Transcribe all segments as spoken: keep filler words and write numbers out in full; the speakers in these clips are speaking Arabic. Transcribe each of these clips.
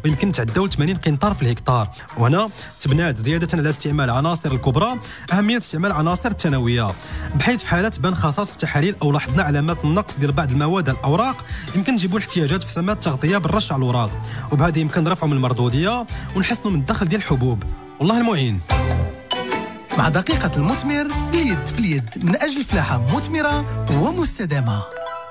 ويمكن تعداو ثمانين قنطار في الهكتار. وهنا تبنات زياده على استعمال عناصر الكبرى اهميه استعمال العناصر الثانويه، بحيث في حاله بان خصاص في التحاليل او لاحظنا علامات النقص ديال بعض المواد الاوراق يمكن نجيبوا الاحتياجات في سمات التغطيه بالرش على الوراق، وبهذا يمكن نرفعوا من المردوديه ونحسنوا من الدخل ديال الحبوب. والله المعين. مع دقيقة المثمر اليد في اليد من أجل فلاحة مثمرة ومستدامة.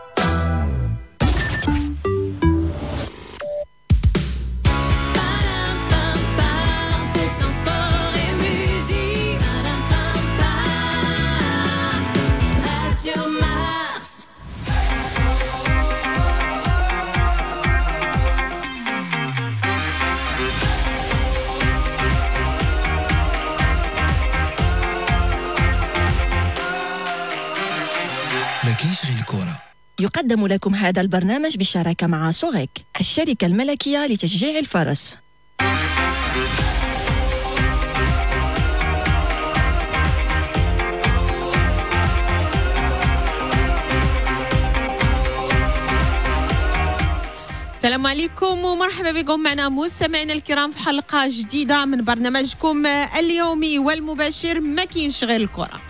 يقدم لكم هذا البرنامج بالشراكة مع سوغيك، الشركة الملكية لتشجيع الفرس. السلام عليكم ومرحبا بكم معنا مستمعينا الكرام في حلقة جديدة من برنامجكم اليومي والمباشر ما كاينش غير الكرة.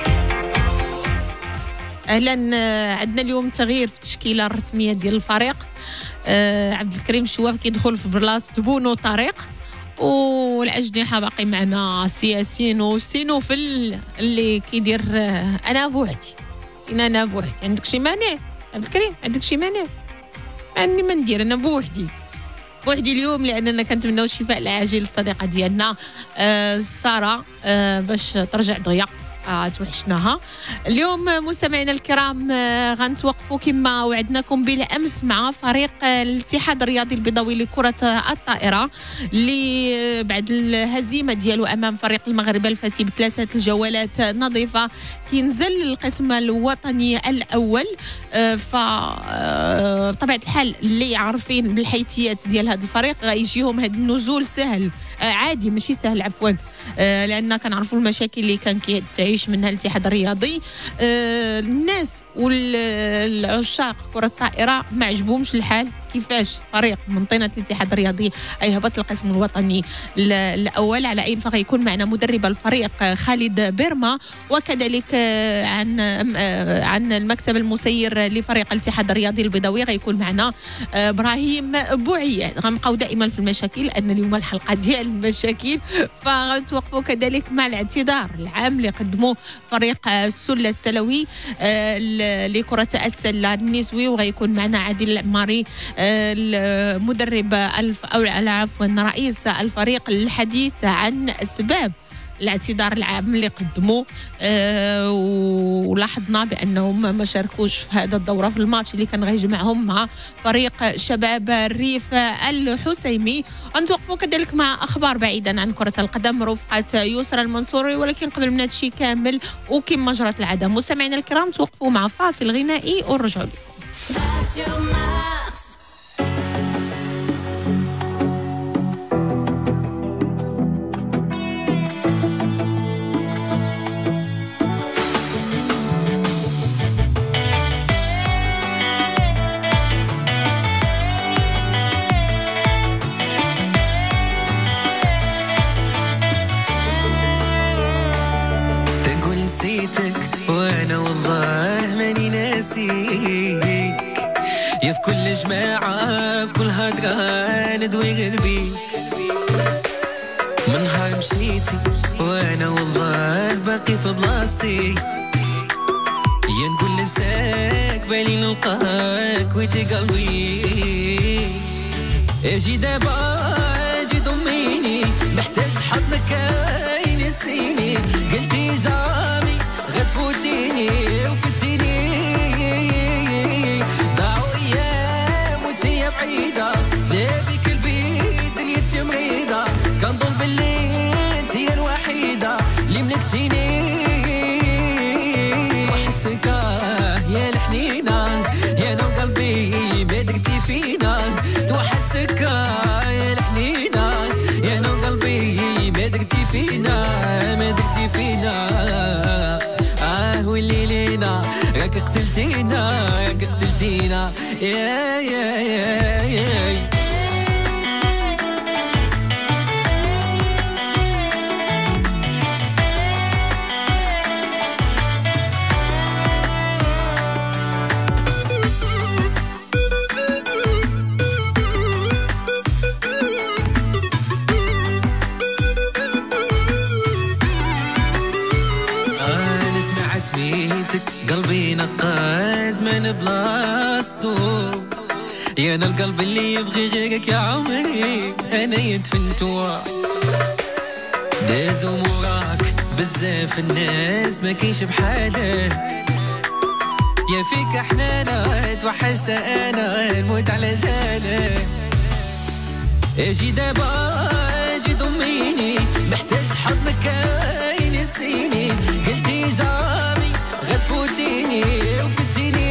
اهلا، عندنا اليوم تغيير في التشكيله الرسميه ديال الفريق. آه عبد الكريم الشواف كيدخل في بلاصه بونو طريق، والاجنحه باقي معنا سياسين وسينوفل اللي كيدير آه انا بوحدي. انا بوحدي. عندك شي مانع عبد الكريم؟ عندك شي مانع؟ عندي ما ندير، انا بوحدي بوحدي اليوم، لاننا كنتمناو الشفاء العاجل للصديقه ديالنا آه ساره آه باش ترجع دغيا. آه توحشناها. اليوم مستمعينا الكرام آه غنتوقفوا كما وعدناكم بالامس مع فريق آه الاتحاد الرياضي البيضاوي لكره الطائره اللي بعد الهزيمه ديالو امام فريق المغرب الفاسي بثلاثه الجولات نظيفه كينزل للقسم الوطني الاول. آه ف آه بطبيعه الحال اللي عارفين بالحيثيات ديال هذا الفريق غيجيهم هذا النزول سهل، آه عادي ماشي سهل عفوا، آه لان كنعرفوا المشاكل اللي كان كيعيش منها الاتحاد الرياضي. آه الناس والعشاق كره الطائره ما عجبهمش الحال كيفاش فريق من طينه الاتحاد الرياضي يهبط القسم الوطني الاول. على اين فغيكون معنا مدرب الفريق خالد بيرما، وكذلك عن عن المكتب المسير لفريق الاتحاد الرياضي البيضاوي غيكون معنا ابراهيم بوعية. غنبقاو دائما في المشاكل لان اليوم الحلقه ديال المشاكل، فغنتوقفوا كذلك مع الاعتذار العام اللي قدموه فريق السله السلوي لكره السله النسوي، وغيكون معنا عادل العماري المدرب الف او عفوا رئيس الفريق الحديث عن اسباب الاعتذار العام اللي قدموه. أه ولاحظنا بانهم ما شاركوش في هذا الدوره في الماتش اللي كان غيجمعهم مع فريق شباب الريف الحسيمي. غنتوقفوا كذلك مع اخبار بعيدا عن كره القدم رفقه يسرى المنصوري، ولكن قبل من هذا الشيء كامل وكما جرت العاده مستمعينا الكرام توقفوا مع فاصل غنائي ونرجعوا لكم. وانا والله ماني ناسيك، يا في كل جماعة في كل هضرة ندوي قلبي. من نهار مشيتي وانا والله باقي في بلاصتي، يا نقول ننساك بالي نلقاك ويتي قلبي. اجي دابا اجي ضميني محتاج بحضنك ينسيني، قلتي جامي غتفوتيني وفتيني، ضاعوا ايام وانتي بعيده، لا بك البيت دنيتي مريضه، كنظن باللي انتي الوحيده اللي ملكتيني. وحسك يا الحنينه يا نو قلبي ما درتي فينا، توحسك يا الحنينه يا نو قلبي ما درتي فينا ما درتي فينا. واللي لينا راك قتلتينا راك قتلتينا يا يا يا يا بلاصتو. يا انا القلب اللي يبغي غيرك يا عمري انا يدفنتو. دازو موراك بزاف الناس ما كاينش بحالك، يا فيك حنانة توحشت انا نموت على جالك. اجي دابا اجي ضميني محتاج حضنك ينسيني، قلتي جامي غتفوتيني وفتيني.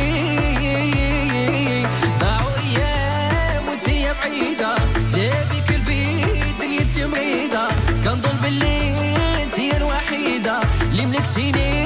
ضاعوا ايام وانتي بعيدة لا بك البيت دنيتي مريضة، كنظن باللي انتي الوحيدة اللي ملكتيني.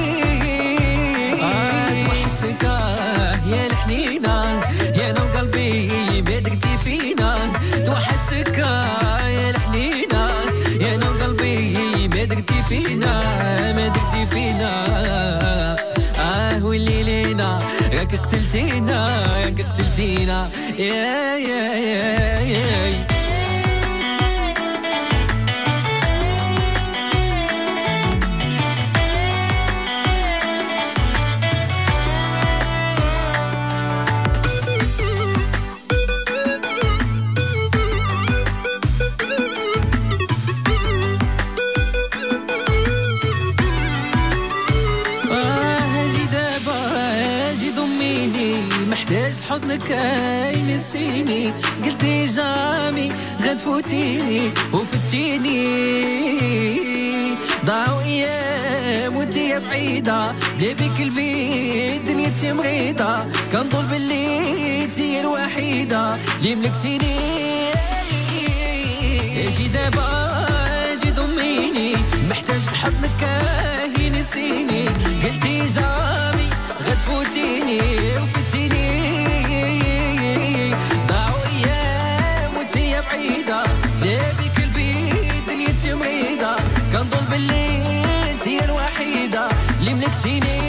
آه توحشتك يا الحنينة يا انا وقلبي ما دقتي فينا. توحشتك يا الحنينة يا انا وقلبي ما دقتي فينا ما دقتي فينا. اه واللي لينا راك قتلتينا راك قتلتينا يا يا يا يا. محتاج حضنك ينسيني، قلتي جامي غتفوتيني وفتيني. ضاعوا ايام وانتي بعيدة بلا بيك البيت دنيتي مريضة، كنظن باللي انتي الوحيدة اللي ملكتيني. اجي دابا اجي ضميني محتاج حضنك ينسيني، قلتي جامي غتفوتيني وفتيني. ضاعوا ايام وانتي بعيدة لا بك البيت دنيتي مريضة، كنظن باللي انتي الوحيدة اللي ملكتيني.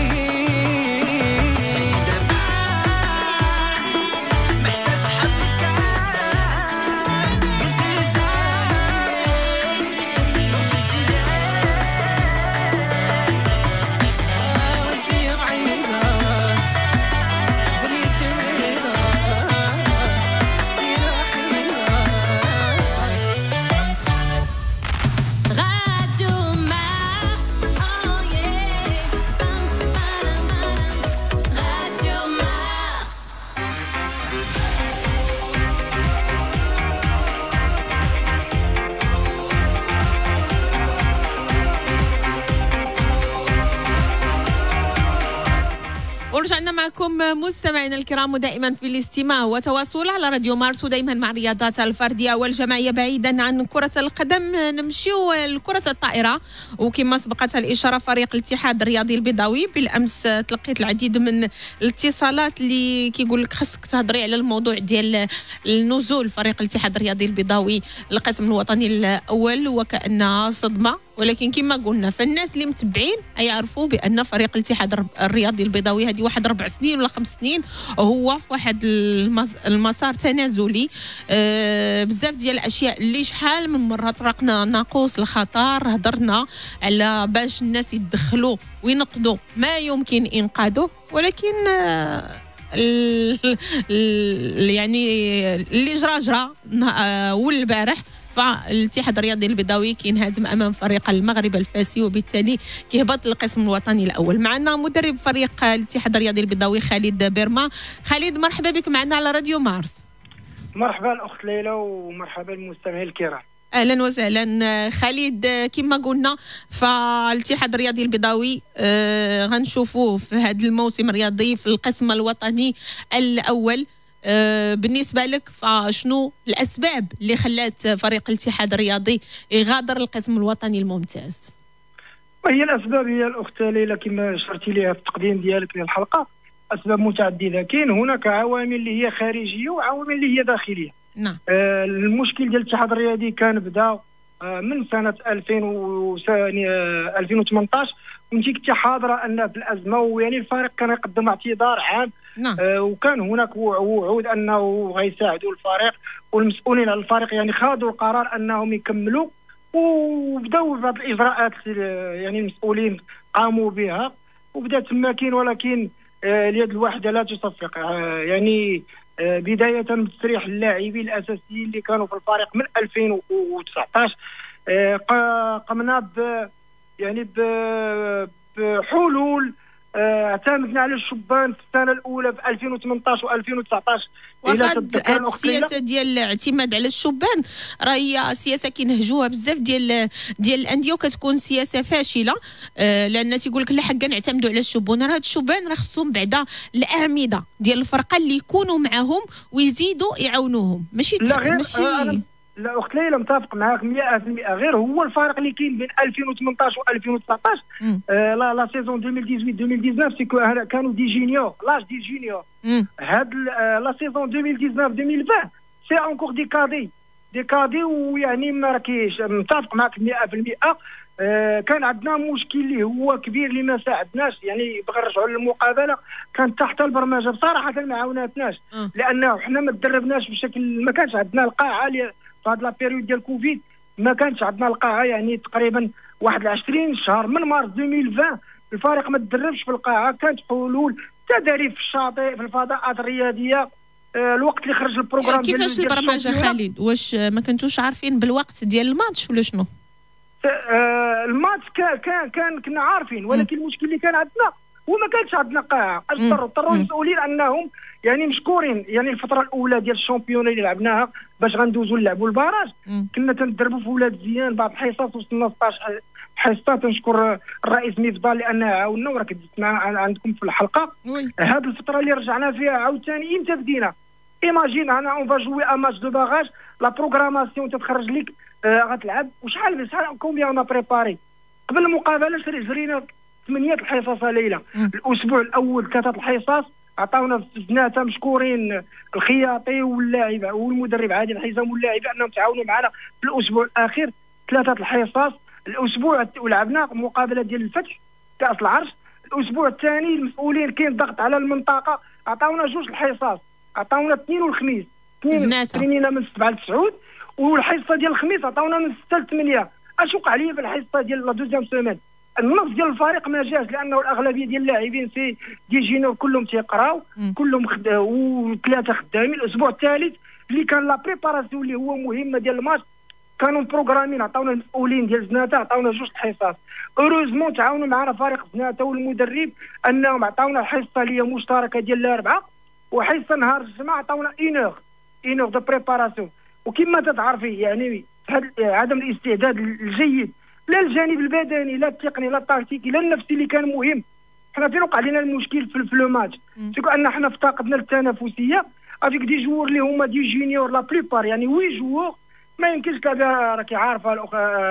ورجعنا معكم مستمعينا الكرام ودائما في الاستماع وتواصل على راديو مارس، ودائما مع الرياضات الفرديه والجماعيه بعيدا عن كره القدم. نمشيو لكره الطائره، وكما سبقتها الاشاره فريق الاتحاد الرياضي البيضاوي بالامس تلقيت العديد من الاتصالات اللي كيقول لك خاصك تهضري على الموضوع ديال النزول فريق الاتحاد الرياضي البيضاوي للقسم الوطني الاول وكانها صدمه، ولكن كما قلنا فالناس اللي متبعين يعرفوا بان فريق الاتحاد الرياضي البيضاوي هذه واحد ربع سنين ولا خمس سنين هو في واحد المسار تنازلي. أه بزاف ديال الاشياء اللي شحال من مره طرقنا ناقوس الخطر، هضرنا على باش الناس يدخلوا وينقذوا ما يمكن انقاذه، ولكن أه ال ال يعني اللي جرى جرى أه والبارح فالاتحاد الرياضي البيضاوي كينهزم امام فريق المغرب الفاسي وبالتالي كيهبط للقسم الوطني الاول. معنا مدرب فريق الاتحاد الرياضي البيضاوي خالد بيرما. خالد مرحبا بك معنا على راديو مارس. مرحبا الاخت ليلى ومرحبا المستمعين الكرام. اهلا وسهلا خالد. كما قلنا فالاتحاد الرياضي البيضاوي آه غنشوفوه في هذا الموسم الرياضي في القسم الوطني الاول. آه بالنسبه لك فشنو الاسباب اللي خلات فريق الاتحاد الرياضي يغادر القسم الوطني الممتاز؟ وهي الاسباب هي الاخت ليلى كما اشرتي لها في التقديم ديالك للحلقه، اسباب متعدده. كاين هناك عوامل اللي هي خارجيه وعوامل اللي هي داخليه. نعم. آه المشكل ديال الاتحاد الرياضي كان بدا آه من سنه ألفين وثمانطاش، وانت كنتي حاضره ان في الازمه، ويعني الفريق كان يقدم اعتذار عام. نعم. آه وكان هناك وعود انه غيساعدوا الفريق، والمسؤولين على الفريق يعني خاضوا القرار انهم يكملوا، وبداوا بهذه الاجراءات يعني المسؤولين قاموا بها وبدا تما كاين. ولكن اليد الواحده لا تصفق. يعني بدايه بتصريح اللاعبين الاساسيين اللي كانوا في الفريق من ألفين وتسعطاش قمنا ب يعني بحلول اعتمدنا على الشبان في السنه الاولى في ألفين وثمنطاش وألفين وتسعطاش. وهاد السياسه ديال الاعتماد على الشبان راه هي سياسه كينهجوها بزاف ديال ديال الانديه وكتكون سياسه فاشله، آه لان تيقول لك لا حقا نعتمدوا على الشبان. راه هاد الشبان راه خصهم بعدا الاعمده ديال الفرقه اللي يكونوا معاهم ويزيدوا يعاونوهم، ماشي لا غير ماشي آه لا اخت ليلى متفق معاك مئة بالمئة. غير هو الفارق اللي كاين بين ألفين وثمنطاش وألفين وتسعطاش آه لا لا سيزون ألفين وثمنطاش ألفين وتسعطاش سيكو كانوا دي جونيور لاج دي جونيور. هاد لا سيزون ألفين وتسعطاش ألفين وعشرين سي انكور دي كادي دي كادي ويعني ما راكيش متفق معاك مئة بالمئة. آه كان عندنا مشكل اللي هو كبير اللي ما ساعدناش، يعني بغا نرجعوا للمقابله كانت تحت البرمجه بصراحه ما عاوناتناش لانه حنا ما تدربناش بشكل، ما كانش عندنا القاعه في هاد لا بيريود ديال كوفيد، ما كانش عندنا القاعه. يعني تقريبا واحد عشرين شهر من مارس ألفين وعشرين الفريق ما تدربش في القاعه، كانت حلول تدريب في الشاطئ في الفضاءات الرياضيه. آه الوقت اللي خرج البروغرام كيفاش البرمجه خالد؟ واش ما كنتوش عارفين بالوقت ديال الماتش ولا شنو؟ آه الماتش كان كان كان كنا عارفين، ولكن المشكل اللي كان عندنا وما كانش عندنا قاعه. اضطروا اضطروا المسؤولين انهم يعني مشكورين، يعني الفتره الاولى ديال الشامبيون اللي لعبناها باش غندوزوا نلعبوا البراج كنا تندربوا في ولاد زيان بعض الحصص، وصلنا ستطاش حصه. تنشكر الرئيس مفضل لانه عاوننا وراك دزت معنا عندكم في الحلقه. هذه الفتره اللي رجعنا فيها عاوتاني امتى بدينا؟ ايماجين انا اون فا جوي ا ماتش دو باراج، لا بروغراماسيون تتخرج لك آه غتلعب وشحال شحال كومبيان انا بريباري قبل المقابله. جرينا ثمانيه الحصص ليله. الاسبوع الاول ثلاثه الحصص عطاونا بناتها مشكورين الخياطي واللاعب والمدرب عادل الحزام واللاعب انهم تعاونوا معنا في الاسبوع الاخير ثلاثه الحصص. الاسبوع ولعبنا مقابله ديال الفتح كاس العرش. الاسبوع الثاني المسؤولين كاين ضغط على المنطقه عطاونا جوج الحصص، عطاونا اثنين والخميس اثنين ترينينا من سبعة لتسعود، والحصه ديال الخميس عطاونا من ستة لثمانية. اش وقع لي في الحصه ديال لا دوزيام سيمين؟ النص ديال الفريق ما جاش لانه الاغلبيه ديال اللاعبين سي دي جينيور كلهم تيقراو كلهم خد... وثلاثه خدامين. الاسبوع الثالث اللي كان لا بريباراسيون اللي هو مهمه ديال الماتش كانوا بروغرامين عطاونا المسؤولين ديال زناته عطاونا جوج الحصص. اوروزمون تعاونوا معنا فريق زناته والمدرب انهم عطاونا الحصه اللي هي مشتركه ديال الاربعه، وحصه نهار الجمعه عطاونا اون اور اون اور دو بريباراسيون. وكما تتعرفي يعني عدم الاستعداد الجيد لا الجانب البدني لا التقني لا التكتيكي لا النفسي اللي كان مهم. حنا فين وقع لنا المشكل في لو ماتش سيكو ان حنا افتقدنا التنافسيه افيك دي جوور اللي هما دي جونيور لا بليبار، يعني وي جوور ما يمكنش كذا. راكي عارفه الاخ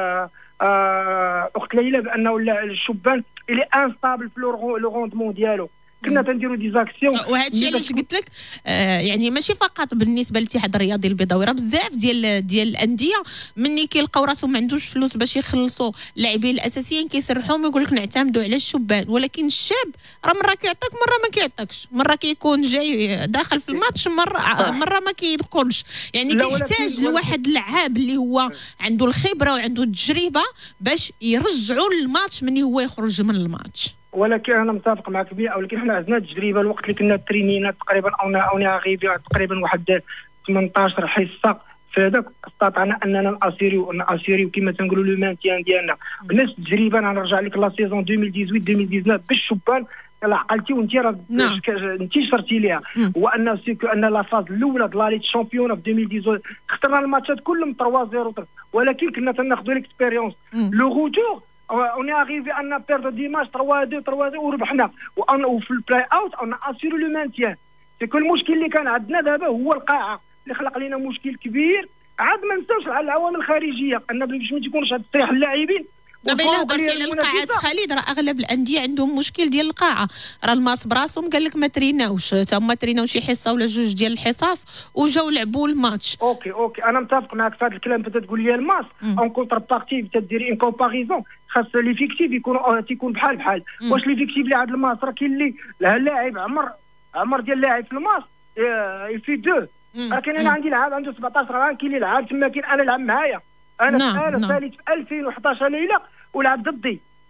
اخت ليلى بانه الشبان اللي انستابل في لو روندمون ديالو. كنا تنديروا دي زاكسيون وهذا الشيء علاش قلت لك آه يعني ماشي فقط بالنسبه للاتحاد الرياضي البيضاوي، راه بزاف ديال ديال الانديه مني كيلقاو راسهم ما عندوش فلوس باش يخلصوا اللاعبين الاساسيين كيسرحوهم ويقول لك نعتمدوا على الشبان. ولكن الشاب راه مره كيعطيك مره ما كيعطيكش، مره كيكون جاي داخل في الماتش مره مره ما كيكونش. يعني كيحتاج لواحد اللعاب اللي هو عنده الخبره وعنده التجربه باش يرجعوا الماتش من هو يخرج من الماتش. ولكن انا متفق معك بها، ولكن حنا عندنا تجربه. الوقت اللي كنا ترينينا تقريبا او اوني غيبي تقريبا واحد ثمنطاش حصه في هذاك استطعنا اننا ناسيريو ناسيريو كما تنقولوا لو مانتيان ديالنا. بالنسبه للتجربه انا نرجع لك لا سيزون ألفين وثمنطاش ألفين وتسعطاش بالشبان الا عقلتي وانت راه انت شرتي ليها، هو ان سيكو ان لا فاز الاولى ديال ليت شامبيون في ألفين وثمنطاش خسرنا الماتشات كلهم ثلاثة صفر، ولكن كنا تناخذوا ليكسبيريونس لو روتور اون اريفي ان بيردو ديماج ثلاثة اثنين ثلاثة اثنين وربحنا. وفي البلاي اوت اون اسيرو لو مانتيان. سيكو المشكل اللي كان عندنا دابا هو القاعه اللي خلق لنا مشكل كبير. عاد ما نساوش على العوامل الخارجيه ان باش ما تيكونش هاد تصريح اللاعبين. دابا الا هضرتي على القاعات خالد راه اغلب الانديه عندهم مشكل ديال القاعه. راه الماس براسهم قال لك ما تريناوش، تا هما تريناو شي حصه ولا جوج ديال الحصص وجاو لعبوا الماتش. اوكي اوكي انا متفق معك في هذا الكلام. بدا تقول لي الماس اون كونتر بارتي تديري ان كومباريزون خاص ليفيكتيف يكون تيكون بحال بحال. واش ليفيكتيف اللي عند الماس راه كاين اللي اللاعب عمر عمر ديال اللاعب في الماس يفي دو، لكن انا عندي لاعب عنده سبعطاش عام كاين اللي لعب تما كاين انا لعب معايا. انا انا ثالث في ألفين وحطاش ليله ولعب ضدي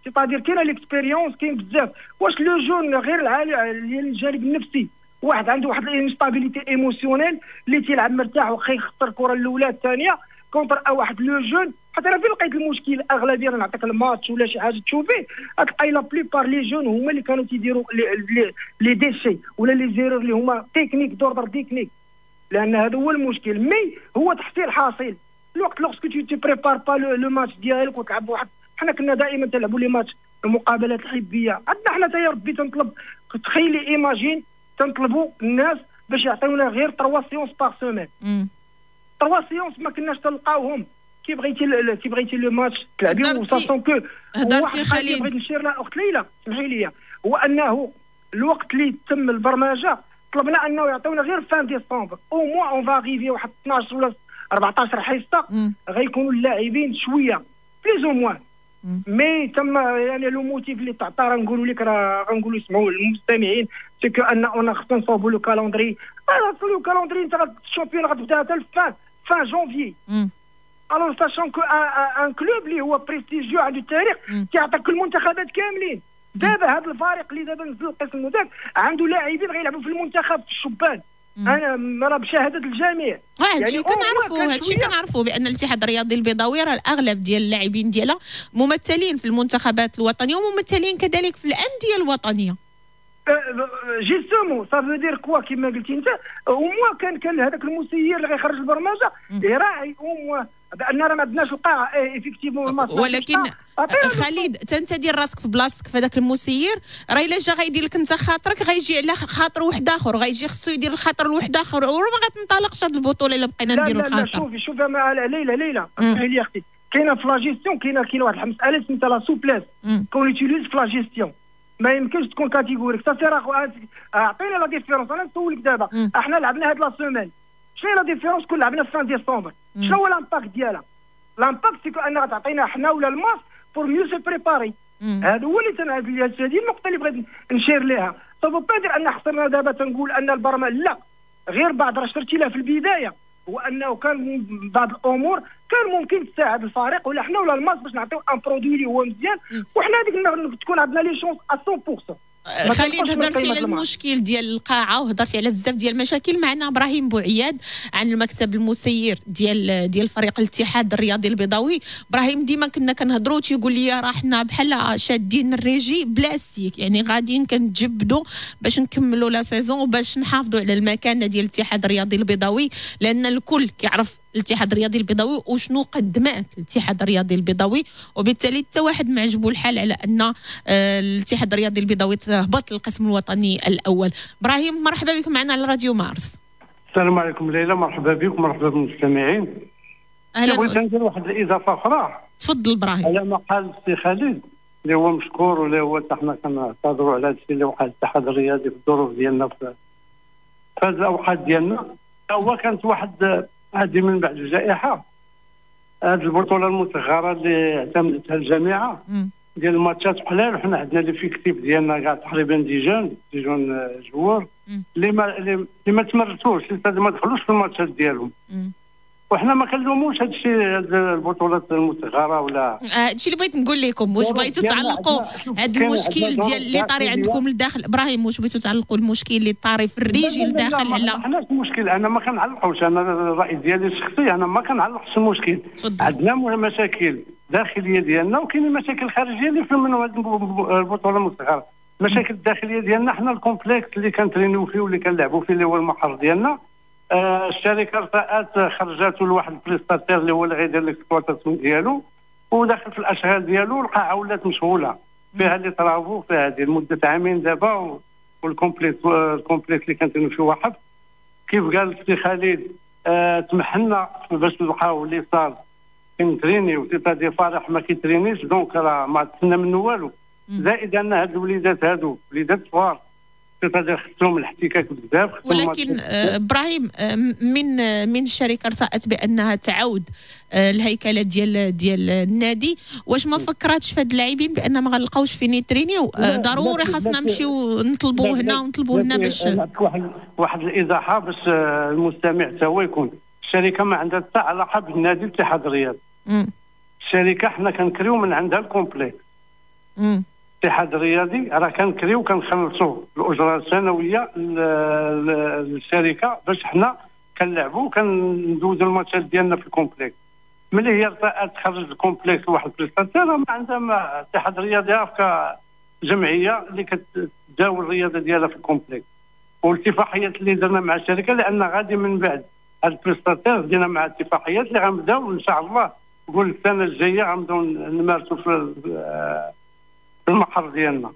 سيتادير كاينه ليكسبيريونس كاين بزاف. واش لو جون غير ديال الجانب النفسي، واحد عنده واحد الانستابيليتي ايموسيونيل اللي تيلعب مرتاح وخا يخسر الكره الاولى الثانيه كونتر واحد لو جون. حتى انا فين لقيت المشكل الاغلبيه نعطيك الماتش ولا شي حاجه تشوفيه اي لا بليبار لي جون هما اللي كانوا تيديروا لي, لي ديشي ولا لي زيرور اللي هما تكنيك دوردر تكنيك، لان هذا هو المشكل. مي هو تحصيل حاصل الوقت لوغسك تو تي بريبار با لو ماتش ديالك وتلعب واحد. حنا كنا دائما تلعبوا لي ماتش المقابلات الحبيه عندنا حنا تا يا ربي تنطلب تخيلي ايماجين تنطلبوا الناس باش يعطيونا غير ثلاثة سيونس باغ سيمين. ثلاثة سيونس ما كناش تلقاوهم. كي بغيتي كي بغيتي لو ماتش تلعبي وساسون كو هضرتي خليل بغيت نشير لها اخت ليلى سمحي لي، هو انه الوقت اللي تم البرمجه طلبنا انه يعطيونا غير فان ديسمبر او موا اون فاغيفي واحد اثناش ولا أربعطاش حصه غيكونوا اللاعبين شويه بليز او موان. مي تم يعني لو موتيف اللي تعطى راه نقولوا لك راه غنقولوا يسمعوا المستمعين سي كو ان اون خصنا نصوبوا لو كالندري. راه لو كالندري انت الشامبيون غتبدا حتى الفان فان جونفي. الو ساشون كو ان كلوب اللي هو بريستيجيو عنده التاريخ تيعطيك المنتخبات كاملين. دابا هذا الفريق اللي دابا نزل القسم المدرب عنده لاعبين غيلعبوا في المنتخب في الشبان. انا راه بشهاده الجميع. هذا الشيء كنعرفوا هذا الشيء كنعرفوا بان الاتحاد الرياضي البيضاوي راه الاغلب ديال اللاعبين ديالها ممثلين في المنتخبات الوطنيه وممثلين كذلك في الانديه الوطنيه. جيستومون سا فو دير كوا كيما قلتي انت او موا كان كان هذاك المسير اللي غيخرج البرمجه يراعي او موا بان راه ما عندناش القاعه ايفيكتيفمون. ولكن خالد انت دير راسك في بلاصتك في هذاك المسير راه الا جا غيدير لك انت خاطرك غيجي على خاطر واحد اخر غيجي خصو يدير الخاطر لواحد اخر وراه ما غتنطلقش هذه البطوله الا بقينا نديروا الخاطر. لا لا شوفي شوفي مع ليلى ليلى اسمحي لي اختي كاينه في لا جيستيون كاينه كاينه واحد المساله سميتها لا سوبليس كون يوتيليز في لا جيستيون. ما يمكنش تكون كاتيجوريك سا سير اعطينا لا ديفيرونس. انا نسولك دابا احنا لعبنا هاد لا سيمين شنو لا ديفيرونس كون لعبنا في فان ديسمبر شنو هو لامباكت ديالها؟ لامباكت سيكو انها غتعطينا حنا ولا الماس بور ميو سي بريباري. هذا هو اللي تنعرف لي. هذه النقطه اللي بغيت نشير لها. سافو با دير ان خسرنا دابا تنقول ان البرمجه لا غير بعد راه شرتي لها في البدايه هو انه كان بعض الامور كان ممكن تساعد الفريق ولا حنا ولا الماس باش نعطيو ان برودوي اللي هو مزيان وحنا هذيك تكون عندنا لي شونس مية بالمية. خالد هضرتي على المشكل ديال القاعه وهضرتي على بزاف ديال المشاكل. معنا ابراهيم بوعياد عن المكتب المسير ديال ديال فريق الاتحاد الرياضي البيضاوي. ابراهيم ديما كنا كنهضروا تيقول لي راه حنا بحال شادين الريجي بلاستيك يعني غاديين كنتجبدوا باش نكملوا لا سيزون وباش نحافظوا على المكانه ديال الاتحاد الرياضي البيضاوي لان الكل كيعرف الاتحاد الرياضي البيضاوي وشنو قدمات الاتحاد الرياضي البيضاوي وبالتالي حتى واحد ما عجبو الحال على ان الاتحاد الرياضي البيضاوي تهبط للقسم الوطني الاول. ابراهيم مرحبا بك معنا على راديو مارس. السلام عليكم ليلى مرحبا بك ومرحبا بالمستمعين. اهلا بغيت ندير واحد الاضافه اخرى. تفضل ابراهيم. على ما قال السي خالد اللي هو مشكور واللي هو حتى حنا كنعتذروا على هذا الشيء اللي وقع الاتحاد الرياضي في الظروف ديالنا في هذه الاوقات ديالنا. هو كانت واحد هذه من بعد الجائحه هذه البطوله المصغره اللي اعتمدتها الجامعه ديال الماتشات قلال وحنا عندنا لي فيكتيف ديالنا كاع تقريبا دي جون دي جون جوار اللي ما اللي ما تمرسوش اللي ما دخلوش في الماتشات ديالهم وحنا ما كنلوموش هذا الشيء البطولات المصغره ولا هذا الشيء اللي بغيت نقول لكم. واش بغيتوا تعلقوا هذا المشكل ديال اللي طاري عندكم لداخل ابراهيم واش بغيتوا تعلقوا المشكل اللي طاري في الريجي لداخل على ما حناش المشكل. انا ما كنعلقوش انا الراي ديالي الشخصي انا ما كنعلقش المشكل. عندنا مشاكل داخليه ديالنا وكاين مشاكل خارجيه اللي في منهم هذه البطوله المصغره. المشاكل الداخليه ديالنا حنا الكومبلكس اللي كنترينيو فيه واللي كنلعبوا فيه اللي هو المقر ديالنا آه الشركه ارتأت خرجاتو لواحد البريستاتير اللي هو اللي غيدير ليكسبلوطاسيون ديالو وداخل في الاشغال ديالو القاعه ولات مشغوله فيها لي طرافو فيها هذه لمده عامين دابا والكومبليت الكومبليت اللي كنترينيو فيه واحد كيف قال السي خالد آه تمحنا باش نلقاو اللي صار كنترينيو سيتادي فرح ما كيترينيش دونك راه ما تسنى منه والو. زائد ان هاد الوليدات هادو وليدات صغار سيتادي خصهم الاحتكاك بزاف. ولكن آه ابراهيم آه من آه من الشركه رسأت بانها تعود آه الهيكله ديال ديال النادي. واش ما فكراتش في هاد اللاعبين بان ما غنلقاوش فين يترينيو آه ضروري خاصنا نمشيو نطلبوا هنا ونطلبوا هنا باش واحد واحد الايضاحه باش آه المستمع حتى هو يكون الشركه ما عندها حتى علاقه بالنادي الاتحاد الرياضي. الشركه حنا كنكريو من عندها الكومبليكس الاتحاد الرياضي راه كنكريو كنخلصوا الاجره السنويه للشركه باش حنا كنلعبوا كندوزوا الماتشات ديالنا في الكومبلكس. ملي هي تخرج الكومبلكس واحد البريستاتير ما عندها الاتحاد الرياضي كجمعيه اللي كتداول الرياضه ديالها في الكومبلكس، والاتفاقيات اللي درنا مع الشركه لان غادي من بعد هاد البريستاتير دينا مع اتفاقيات اللي غنبداو ان شاء الله نقول السنه الجايه غنبداو نمارسوا في المقر ديالنا.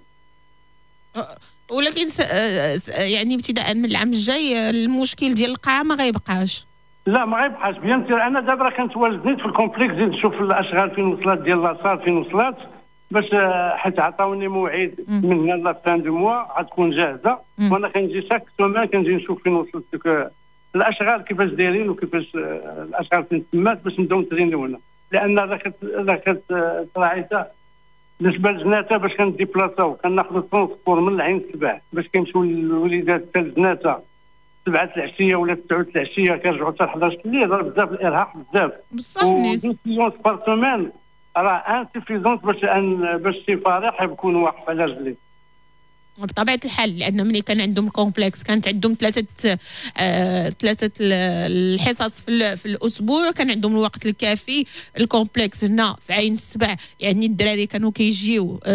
ولكن يعني ابتداء من العام الجاي المشكل ديال القاعه ما غيبقاش. لا ما غيبقاش بيان سير. انا دابا راه كنتوالد نيت في الكومبلكس زيد نشوف الاشغال فين وصلت ديال لاصال فين وصلت باش حيت عطاوني موعد من هنا لا فان دو موا غتكون جاهزه، وانا كنجي شاك سومان كنجي نشوف فين وصلت ديك الاشغال كيفاش دايرين وكيفاش الاشغال فين تمات باش نبداو نترينيو هنا، لان راه كت راه كتراعيتها بالنسبه لجناته باش كنديبلاصاو كناخذوا الترونسبور من العين السبع باش كيمشيو الوليدات حتى لجناته سبعة العشيه ولا تسعة العشيه كيرجعوا حتى حداش الليل. راه بزاف الارهاق بزاف بصح ديسيزيون بار سومان راه انسيفيزونت باش ان باش شي فريق يكون واقف على رجليه بطبيعه الحال، لان ملي كان عندهم كومبلكس كانت عندهم ثلاثه آه ثلاثه الحصص في, في الاسبوع، كان عندهم الوقت الكافي. الكومبلكس هنا في عين السبع يعني الدراري كانوا كيجيو حتى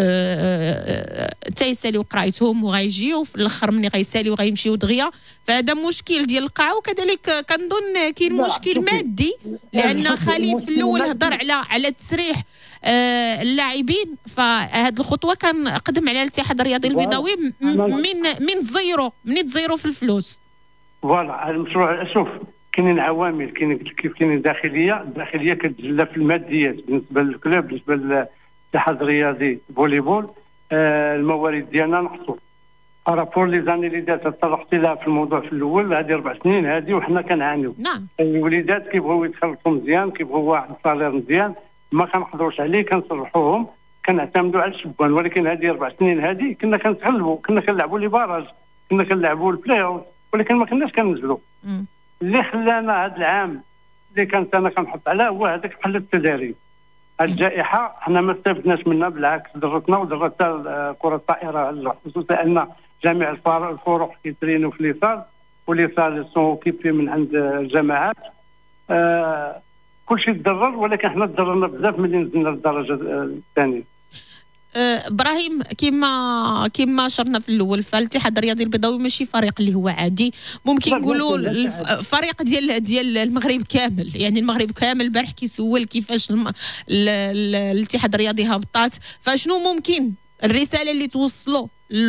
آه آه يساليو قرايتهم وغيجيو في الاخر ملي غيساليو غيمشيو دغيا. فهذا مشكل ديال القاعه، وكذلك كنظن كاين مشكل مادي لان خالد في الاول هضر على على تسريح آه اللاعبين، فهاد الخطوه كان قدم عليها الاتحاد الرياضي البيضاوي من من تزيرو من تزيرو في الفلوس. فوالا المشروع شوف كاينين عوامل، كاين كيف كاينين داخليه، الداخليه كتجلى في الماديات بالنسبه للكلوب بالنسبه للاتحاد الرياضي فوليبول. آه الموارد ديالنا نقصوا رابور لي زاني اللي دات طرحت لها في الموضوع في الاول هذه اربع سنين هذه وحنا كنعانيو. نعم الوليدات كيبغيو يتخلصوا مزيان كيبغيو واحد الصالير مزيان ما كنقدروش عليه كنصلحوهم كنعتمدوا على الشبان، ولكن هذه اربع سنين هذه كنا كنتغلبوا كنا كنلعبوا لي باراج كنا كنلعبوا البلاي اوت ولكن ما كناش كننزلوا. اللي خلانا هذا العام اللي كانت انا كنحط عليه هو هذاك قله التدريب. الجائحه حنا ما استفدناش منها بالعكس ضرتنا وضرت كره الطائره خصوصا ان جميع الفرق كيترينوا في ليصال وليصال سون كيبي من عند الجماعات. آه كلشي تضرر ولكن حنا تضررنا بزاف ملي نزلنا للدرجه الثانيه. ابراهيم كما كما شرنا في الاول فالاتحاد الرياضي البيضاوي ماشي فريق اللي هو عادي، ممكن نقولوا الفريق ديال ديال المغرب كامل، يعني المغرب كامل. البارح كيسول كيفاش الاتحاد الرياضي هبطات، فشنو ممكن الرساله اللي توصلوا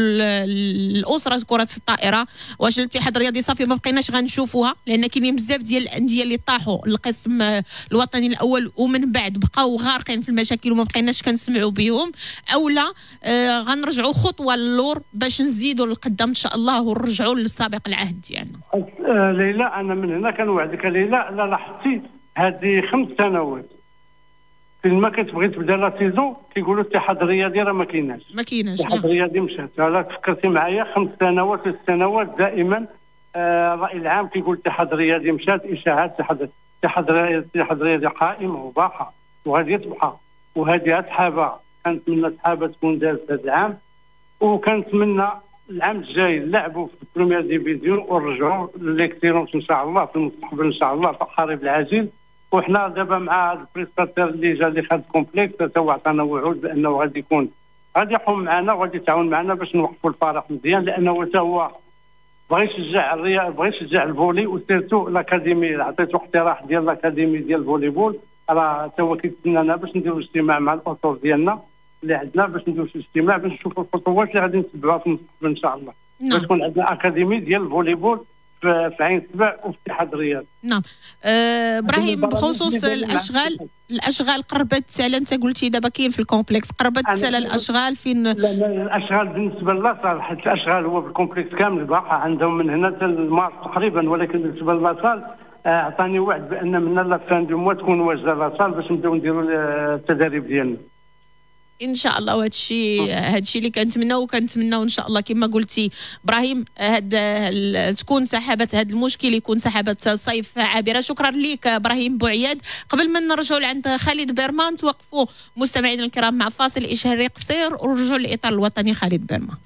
الاسره كره الطائره؟ واش الاتحاد الرياضي صافي ما بقيناش غنشوفوها لان كاينين بزاف ديال الانديه اللي طاحوا القسم الوطني الاول ومن بعد بقاو غارقين في المشاكل وما بقيناش كنسمعوا بهم، او لا آه غنرجعوا خطوه للور باش نزيدوا للقدام ان شاء الله ونرجعوا للسابق العهد ديالنا؟ آه ليلى انا من هنا كنوعدك ليلى لا لاحظتي هذه خمس سنوات فين كتبغي تبدا لا سيزون كيقولوا الاتحاد الرياضي راه ما كايناش ما كايناش الاتحاد الرياضي مشات. لا تفكرتي معايا خمس سنوات ست سنوات دائما آه الراي العام كيقول الاتحاد الرياضي مشات اشاعات الاتحاد الاتحاد الرياضي قائمه وباقه وغادي تبقى وهذه سحابه كنتمنى سحابه تكون دازت هذا العام وكنتمنى العام الجاي نلعبوا في البريمير ديفيزيون ونرجعوا ليكسيلونس ان شاء الله في المستقبل ان شاء الله في القريب العاجل. وحنا دابا مع البريستاتير اللي جا اللي خد كومبلكس هو عطانا وعود بانه غادي يكون غادي يقوم معنا وغادي يتعاون معنا باش نوقفوا الفريق مزيان، لانه حتى هو بغى يشجع الرياض بغى يشجع الفولي وسيرتو الاكاديمي. عطيتو اقتراح ديال الاكاديمي ديال الفوليبول راه حتى هو كيتسنانا باش نديروا اجتماع مع الاطر ديالنا اللي عندنا باش نديروا شي اجتماع باش نشوفوا الخطوات اللي غادي نتبعوها في المستقبل ان شاء الله. نعم. باش تكون عندنا اكاديمي ديال الفوليبول في عين سبع وفي الاتحاد الرياضي. نعم. أه ابراهيم بخصوص الاشغال الاشغال قربت تسالى انت قلتي دابا كاين في الكومبلكس قربت تسالى الاشغال فين؟ لا لا الاشغال بالنسبه للاصال حيت الاشغال هو في الكومبلكس كامل باقا عندهم من هنا حتى المارس تقريبا، ولكن بالنسبه للاصال اعطاني وعد بان من لا فان دو موا تكون واجده لاصال باش نبداو نديروا التدريب ديالنا. ان شاء الله. وهذا الشيء هذا الشيء اللي كنتمناو وكنتمناو ان شاء الله كما قلتي ابراهيم هاد تكون سحابه هذا المشكل يكون سحابه صيف عابره. شكرا لك ابراهيم بوعياد. قبل ما نرجعوا لعند خالد بيرمان توقفوا مستمعينا الكرام مع فاصل اشهاري قصير ونرجعوا للاطار الوطني خالد بيرمان.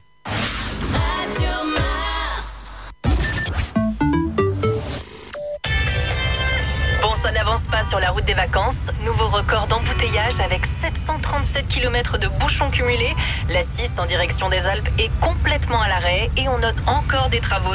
Ça n'avance pas sur la route des vacances. Nouveau record d'embouteillage avec sept cent trente-sept kilomètres de bouchons cumulés. La six en direction des Alpes est complètement à l'arrêt et on note encore des travaux.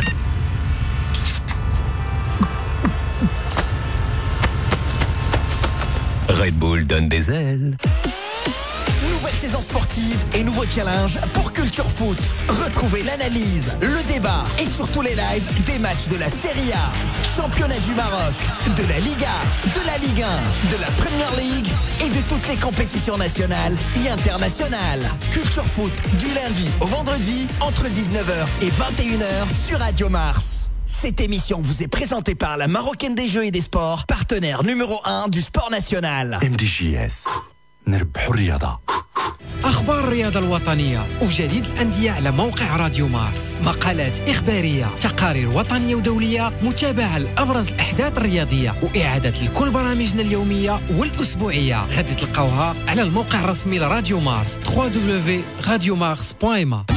Red Bull donne des ailes. Nouvelle saison sportive et nouveau challenge pour Culture Foot. Retrouvez l'analyse, le débat et surtout les lives des matchs de la Serie A, Championnat du Maroc, de la Liga, de la Ligue un, de la Premier League et de toutes les compétitions nationales et internationales. Culture Foot du lundi au vendredi entre dix-neuf heures et vingt et une heures sur Radio Mars. Cette émission vous est présentée par la Marocaine des Jeux et des Sports, partenaire numéro un du sport national. M D J S نربحوا الرياضة. أخبار الرياضة الوطنية وجديد الأندية على موقع راديو مارس، مقالات إخبارية، تقارير وطنية ودولية، متابعة لأبرز الأحداث الرياضية وإعادة لكل برامجنا اليومية والأسبوعية. غادي تلقاوها على الموقع الرسمي لراديو مارس دبليو دبليو دبليو دوت راديو مارس دوت ما.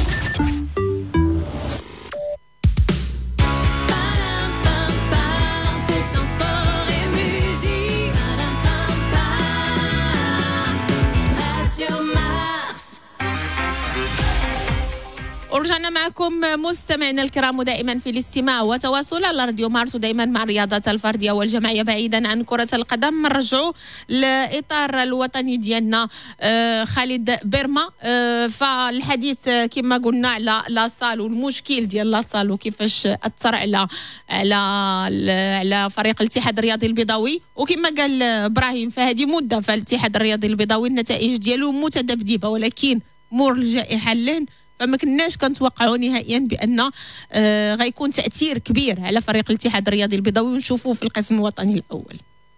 ورجعنا معكم مستمعينا الكرام ودائما في الاستماع وتواصل على راديو مارس ودائما مع الرياضات الفرديه والجماعيه بعيدا عن كره القدم. نرجعوا للاطار الوطني ديالنا خالد بيرما. فالحديث كما قلنا على لاصال والمشكل ديال لاصال وكيفاش اثر على على على فريق الاتحاد الرياضي البيضاوي. وكما قال ابراهيم فهذه مده فالاتحاد الرياضي البيضاوي النتائج ديالو متذبذبه، ولكن مور الجائحه اللين فما كناش كنتوقعوا نهائيا بان آه غيكون تاثير كبير على فريق الاتحاد الرياضي البيضاوي ونشوفوه في القسم الوطني الاول.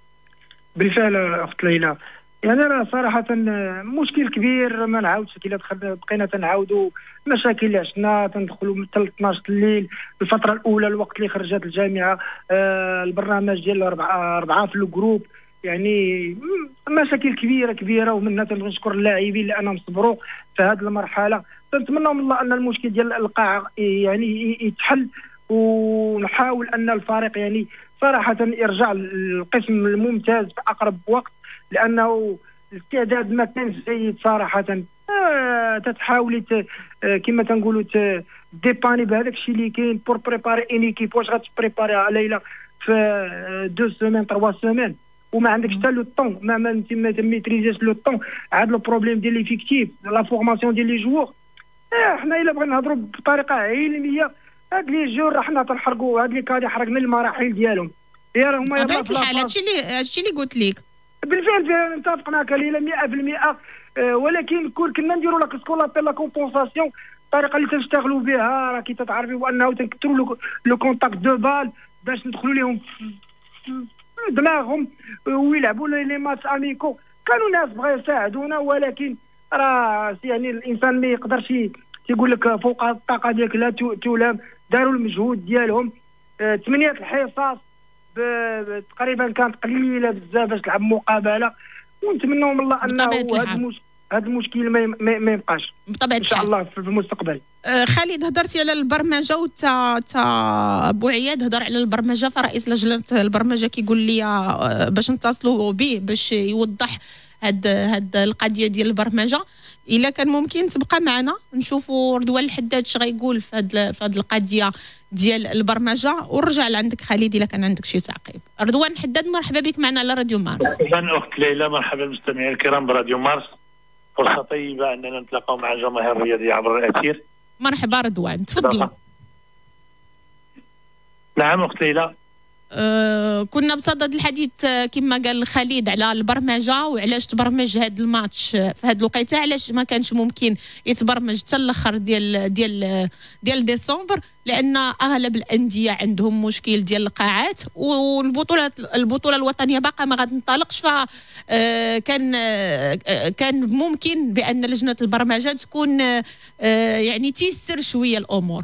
بالفعل اخت ليلى، يعني راه صراحه مشكل كبير ما نعاودش كي بقينا تنعاودوا مشاكل اللي عشنا تندخلوا من اثناش الليل. الفتره الاولى الوقت اللي خرجت الجامعه آه البرنامج ديال اربعه اربعه في الجروب، يعني مشاكل كبيره كبيره ومنها تنشكر اللاعبين لانهم صبروا في هذه المرحله. نتمنى من الله ان المشكل ديال القاع يعني يتحل ونحاول ان الفريق يعني صراحه يرجع للقسم الممتاز في اقرب وقت، لانه الاستعداد ما كانش جيد صراحه. آه تتحاولي آه كما تنقولوا ديباني بهذاك الشيء اللي كاين بور بريباري ان ايكيب. واش غتبريباري ليلى في دو سيمين تروا سيمين وما عندكش حتى لو طون، ما ما انت ما ميتريزيش لو طون. عاد لو بروبليم ديال ليفيكتيف لا فورماسيون ديال لي جوور. اه حنا الا بغينا نهضروا بطريقه علميه هاد لي جور راه حنا تنحرقوا هاد لي كادي حرقنا المراحل ديالهم. يا راه هما بطبيعه الحال هادشي اللي هادشي اللي قلت لك. بالفعل نتفق معك ليلى مئة بالمئة. آه ولكن كون كنا نديروا لا سكولابيل لا كومبونساسيون الطريقه اللي تنشتغلوا بها راه كي تتعرفي بانه تنكثروا لو كونتاكت دو بال باش ندخلوا لهم دماغهم ويلعبوا لي ماتش اميكو. كانوا ناس بغاو يساعدونا، ولكن راه يعني الانسان ما يقدرش تيقول لك فوق الطاقه ديالك لا تلام. داروا المجهود ديالهم. آه ثمانيه الحصص تقريبا كانت قليله بزاف باش تلعب مقابله، ونتمنوا من الله انه هذا المشكل هذا المشكل ما ما يبقاش بطبيعه ان شاء الله في المستقبل. آه خالد هضرتي على البرمجه وتا تا بوعياد هضر على البرمجه، فرئيس لجنه البرمجه كيقول لي آه باش نتصلوا به باش يوضح هاد هاد القضيه ديال البرمجه. الا كان ممكن تبقى معنا نشوفوا رضوان الحداد اش غيقول في هاد في هاد القضيه ديال البرمجه، ونرجع لعندك خالد الا كان عندك شي تعقيب. رضوان الحداد مرحبا بك معنا على راديو مارس. اهلا اخت ليلى، مرحبا المستمعين الكرام براديو مارس. فرصه طيبه اننا نتلاقاو مع الجماهير الرياضيه عبر الاثير. مرحبا رضوان، تفضلوا. نعم اخت ليلى. أه كنا بصدد الحديث كما قال خالد على البرمجه وعلاش تبرمج هذا الماتش في هذه الوقيته، علاش ما كانش ممكن يتبرمج حتى الاخر ديال ديال ديال ديسمبر، لان اغلب الانديه عندهم مشكل ديال القاعات والبطوله البطوله الوطنيه باقا ما غتنطلقش، ف كان كان ممكن بان لجنه البرمجه تكون يعني تيسر شويه الامور.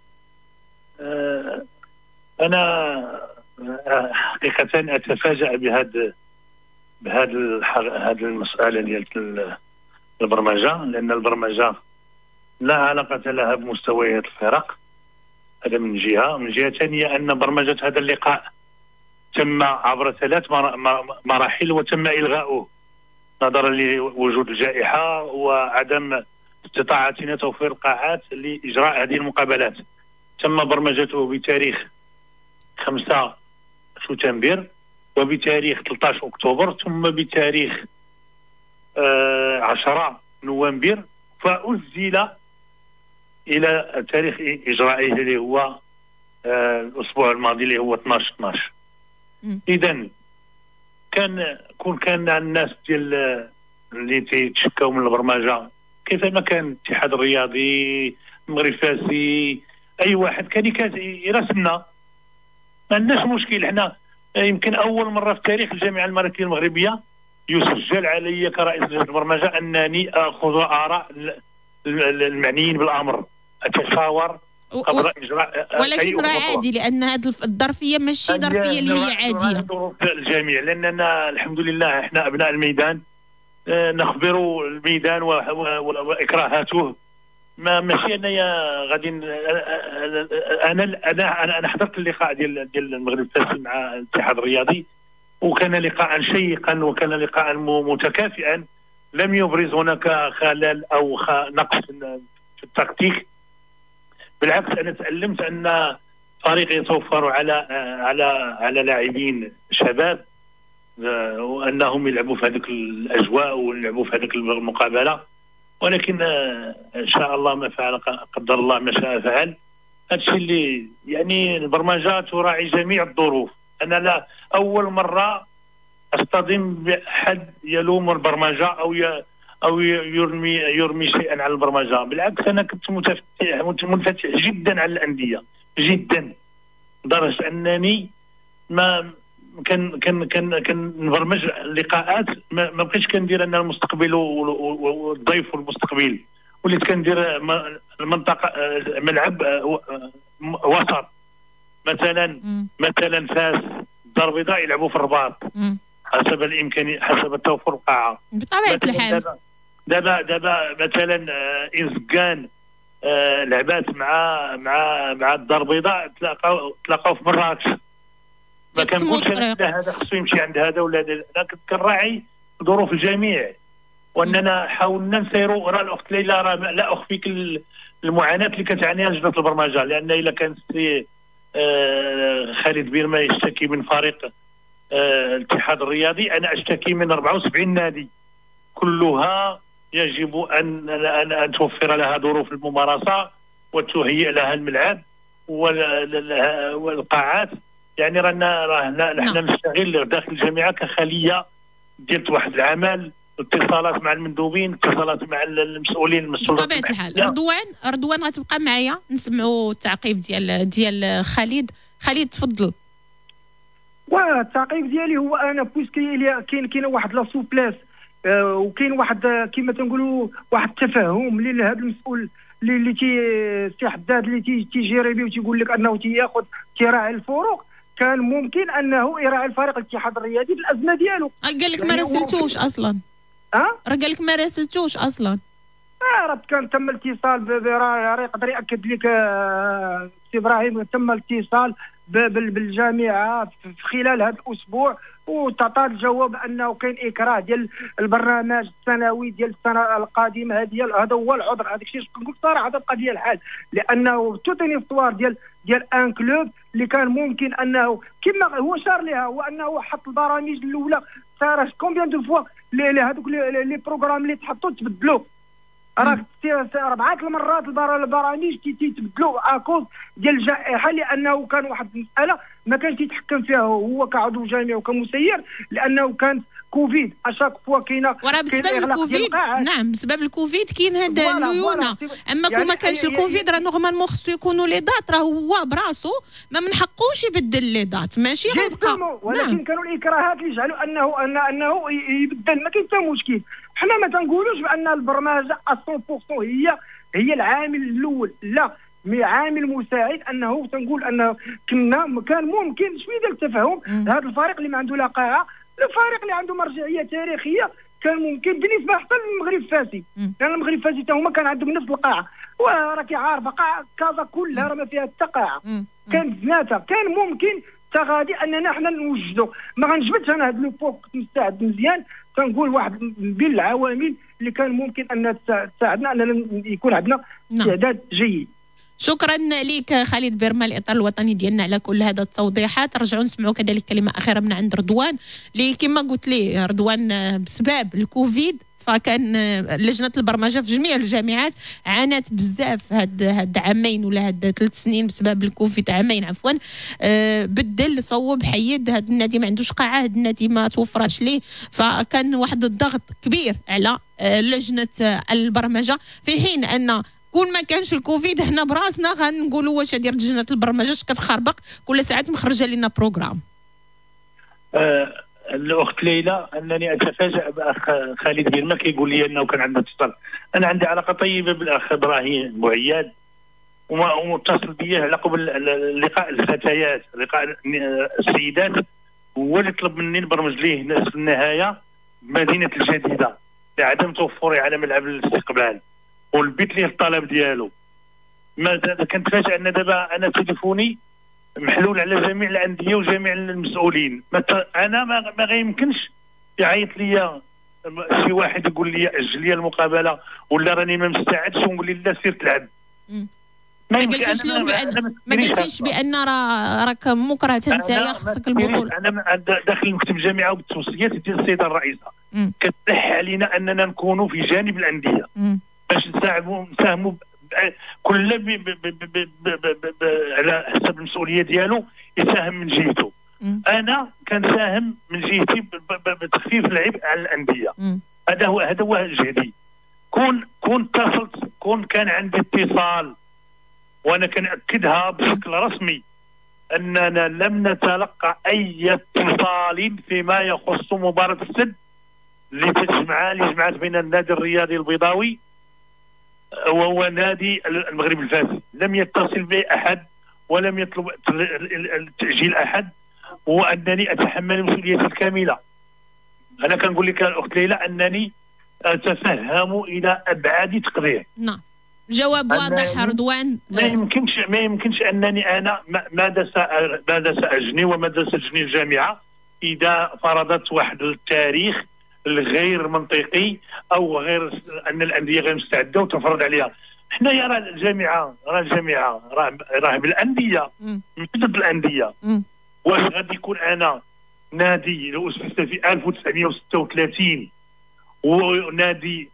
انا حقيقة أتفاجأ بهذا بهذا هذه المسألة ديال البرمجة، لأن البرمجة لا علاقة لها بمستويات الفرق، هذا من جهة. من جهة ثانية أن برمجة هذا اللقاء تم عبر ثلاث مراحل وتم إلغاؤه نظرا لوجود الجائحة وعدم استطاعتنا توفير القاعات لإجراء هذه المقابلات. تم برمجته بتاريخ خمسة سبتمبر وبتاريخ ثلاثة عشر أكتوبر ثم بتاريخ آه عشرة نوفمبر، فأجل إلى تاريخ إجرائه اللي هو آه الأسبوع الماضي اللي هو اثناش اثناش. إذا كان كون كان الناس ديال اللي تيتشكاو من البرمجة كيفما كان الاتحاد الرياضي المغرب الفاسي أي واحد كان يرسمنا، ما عندناش مشكل. احنا يمكن اول مره في تاريخ الجامعه الملكيه المغربيه يسجل علي كرئيس لجنه البرمجه انني اخذ اراء المعنيين بالامر، اتشاور قبل اجراء ولكن راه عادي، لان هذه الظرفيه ماشي ظرفيه اللي هي عاديه. الجميع لاننا الحمد لله احنا ابناء الميدان، نخبروا الميدان واكراهاته، ما ماشي انايا غادي انا انا انا حضرت اللقاء ديال ديال المغرب الفاسي مع الاتحاد الرياضي، وكان لقاء شيقا وكان لقاء متكافئا، لم يبرز هناك خلل او نقص في التكتيك. بالعكس انا تعلمت ان فريق يتوفر على على على لاعبين شباب وانهم يلعبوا في هذيك الاجواء ويلعبوا في هذيك المقابله، ولكن ان شاء الله ما فعل قدر الله ما شاء فعل. هذا الشيء اللي يعني البرمجه تراعي جميع الظروف. انا لا اول مره اصطدم بحد يلوم البرمجه او ي او يرمي يرمي شيئا على البرمجه، بالعكس انا كنت متفتح منفتح جدا على الانديه جدا، لدرجه انني ما كان كان كان كان نبرمج اللقاءات، ما, ما بقيتش كندير انا المستقبل والضيف والمستقبل، وليت كندير المنطقه ملعب وسط، مثلا مثلا فاس الدار البيضاء يلعبوا في الرباط حسب الامكانيه حسب توفر القاعه بطبيعه الحال. دابا دابا مثلا انزكان لعبات مع مع مع الدار البيضاء تلاقاو تلاقاو في مراكش، ما كنقولش هذا خصو يمشي عند هذا ولا هذا، انا كنت كنراعي ظروف الجميع، واننا حاولنا نسيروا. راه الاخت ليلى راه لا اخفيك المعاناه اللي كتعانيها لجنه البرمجه، لان الا كان سي آه خالد بيرما يشتكي من فريق آه الاتحاد الرياضي، انا اشتكي من أربعة وسبعين نادي كلها يجب ان ان, أن توفر لها ظروف الممارسه وتهيئ لها الملعب والقاعات. يعني رانا رانا نحن نشتغل داخل الجامعه كخليه ديال واحد العمل، اتصالات مع المندوبين، اتصالات مع المسؤولين المسؤولين. بطبيعه الحال. رضوان رضوان غتبقى معايا نسمعوا التعقيب ديال ديال خالد. خالد تفضل. والتعقيب ديالي هو انا بويسكي كاين كاين واحد لا سوبلاس آه وكاين واحد كما تنقولوا واحد التفاهم اللي هذا المسؤول اللي اللي تي سي حداد اللي تي تيجيري به وتيقول لك انه تياخذ تيراعي الفروق، كان ممكن انه يراعي الفريق الاتحاد الرياضي في الازمه ديالو. قال لك ما راسلتوش اصلا. ها؟ راه قال لك ما راسلتوش اصلا. اه راه كان تم الاتصال، راه يقدر ياكد لك سي ابراهيم، تم الاتصال بالجامعه في خلال هذا الاسبوع، وتعطى الجواب انه كاين اكراه ديال البرنامج السنوي ديال السنه القادمه. هذه هذا هو العذر. هذاك الشيء كنقول صراحه تبقى ديال الحال، لانه توتني فطوار ديال ديال ان كلوب اللي كان ممكن انه كما هو شار لها، هو انه حط البرامج الاولى صار كومبيان دو فوا لي هذوك لي بروغرام اللي تحطوا تبدلوا. راه اربعه المرات البرامج تيتبدلوا اكوز ديال الجائحه، لانه كان واحد المساله ما كانش يتحكم فيها هو كعضو جامعي وكمسير، لانه كانت كوفيد اشاك فوا كاينه وراه بسبب الكوفيد. نعم بسبب الكوفيد كاين هاد الليونه، اما كون ما كانش الكوفيد راه نورمالمون خصو يكونوا لي دات، راه هو براسو ما من حقوش يبدل لي دات، ماشي غيبقى. ولكن نعم. كانوا الاكراهات اللي يجعلوا انه أن انه يبدل، ما كاين حتى مشكل. حنا ما تنقولوش بان البرمجه مية بالمية هي هي العامل الاول، لا، مي عامل مساعد. انه تنقول انه كنا كان ممكن شويه ديال التفاهم. هذا الفريق اللي ما عنده لا قاعه، الفريق اللي عنده مرجعيه تاريخيه، كان ممكن بالنسبه حتى للمغرب الفاسي، لان يعني المغرب الفاسي حتى هما كان عندهم نفس القاعه، وراكي عارفه قاعه كازا كلها راه ما فيها حتى قاعه، كانت زناتها. كان ممكن تغادي اننا حنا نوجدوا. ما غنجبدش انا هذا لو بوك مستعد مزيان، تنقول واحد من بين العوامل اللي كان ممكن ان تساعدنا اننا يكون عندنا استعداد جيد. شكرا لك خالد بيرما، الاطار الوطني ديالنا، على كل هذا التوضيحات. رجعوا نسمعوا كذلك كلمه اخيره من عند رضوان، اللي كما قلت لي رضوان بسبب الكوفيد فكان لجنه البرمجه في جميع الجامعات عانت بزاف هاد هاد عامين ولا هاد ثلاث سنين بسبب الكوفيد، عامين عفوا. أه بدل صوب حيد، هاد النادي ما عندوش قاعه، هاد النادي ما توفرش ليه، فكان واحد الضغط كبير على أه لجنه البرمجه، في حين ان كون ما كانش الكوفيد حنا براسنا غنقولوا واش هادي لجنه البرمجه اش كتخربق كل ساعات مخرجه لنا بروغرام. أه الاخت ليلى، انني اتفاجأ باخ خالد بيرما كيقول لي انه كان عندنا اتصال. انا عندي علاقه طيبه بالاخ ابراهيم بوعياد، ومتصل بيه على قبل لقاء الفتيات، لقاء السيدات، هو اللي طلب مني نبرمج ليه في النهايه مدينه الجديده لعدم توفرها على ملعب الاستقبال، ولبيت ليه الطلب ديالو. ما كنتفاجأ ان دابا انا تليفوني محلول على جميع الانديه وجميع المسؤولين. انا ما, ما غيمكنش يعيط لي شي واحد يقول لي اجل لي المقابله ولا راني ما مستعدش ونقول لي لا سير تلعب. ما قلتيش لهم بان ما قلتيش بان راه راك مكره انت خصك البطوله. انا داخل المكتب الجامعه وبالتوصيات ديال السيده الرئيسه كتلح علينا اننا نكونوا في جانب الانديه باش نساهموا نساهموا كل على حسب المسؤوليه ديالو يساهم من جهته. انا كنساهم من جهتي بتخفيف العبء على الانديه. هذا هو هذا هو جهدي. كون كون اتصلت كون كان عندي اتصال، وانا كنأكدها بشكل رسمي اننا لم نتلقى اي اتصال فيما يخص مباراه السد اللي تجمع اللي جمعت بين النادي الرياضي البيضاوي وهو نادي المغرب الفاسي. لم يتصل به احد ولم يطلب تاجيل احد، وانني اتحمل مسؤوليتي الكامله. انا كنقول لك الاخت ليلى انني اتفهم الى ابعاد تقدير. نعم، جواب واضح رضوان. ما يمكنش ما يمكنش انني انا ماذا ماذا ساجني وماذا سجني الجامعه اذا فرضت واحد التاريخ الغير منطقي او غير ان الانديه غير مستعده وتفرض عليها. حنا يا راه الجامعه راه الجامعه راه راه بالانديه ضد الانديه. واش غادي يكون انا نادي لو اسست في ألف وتسعمائة وستة وثلاثين ونادي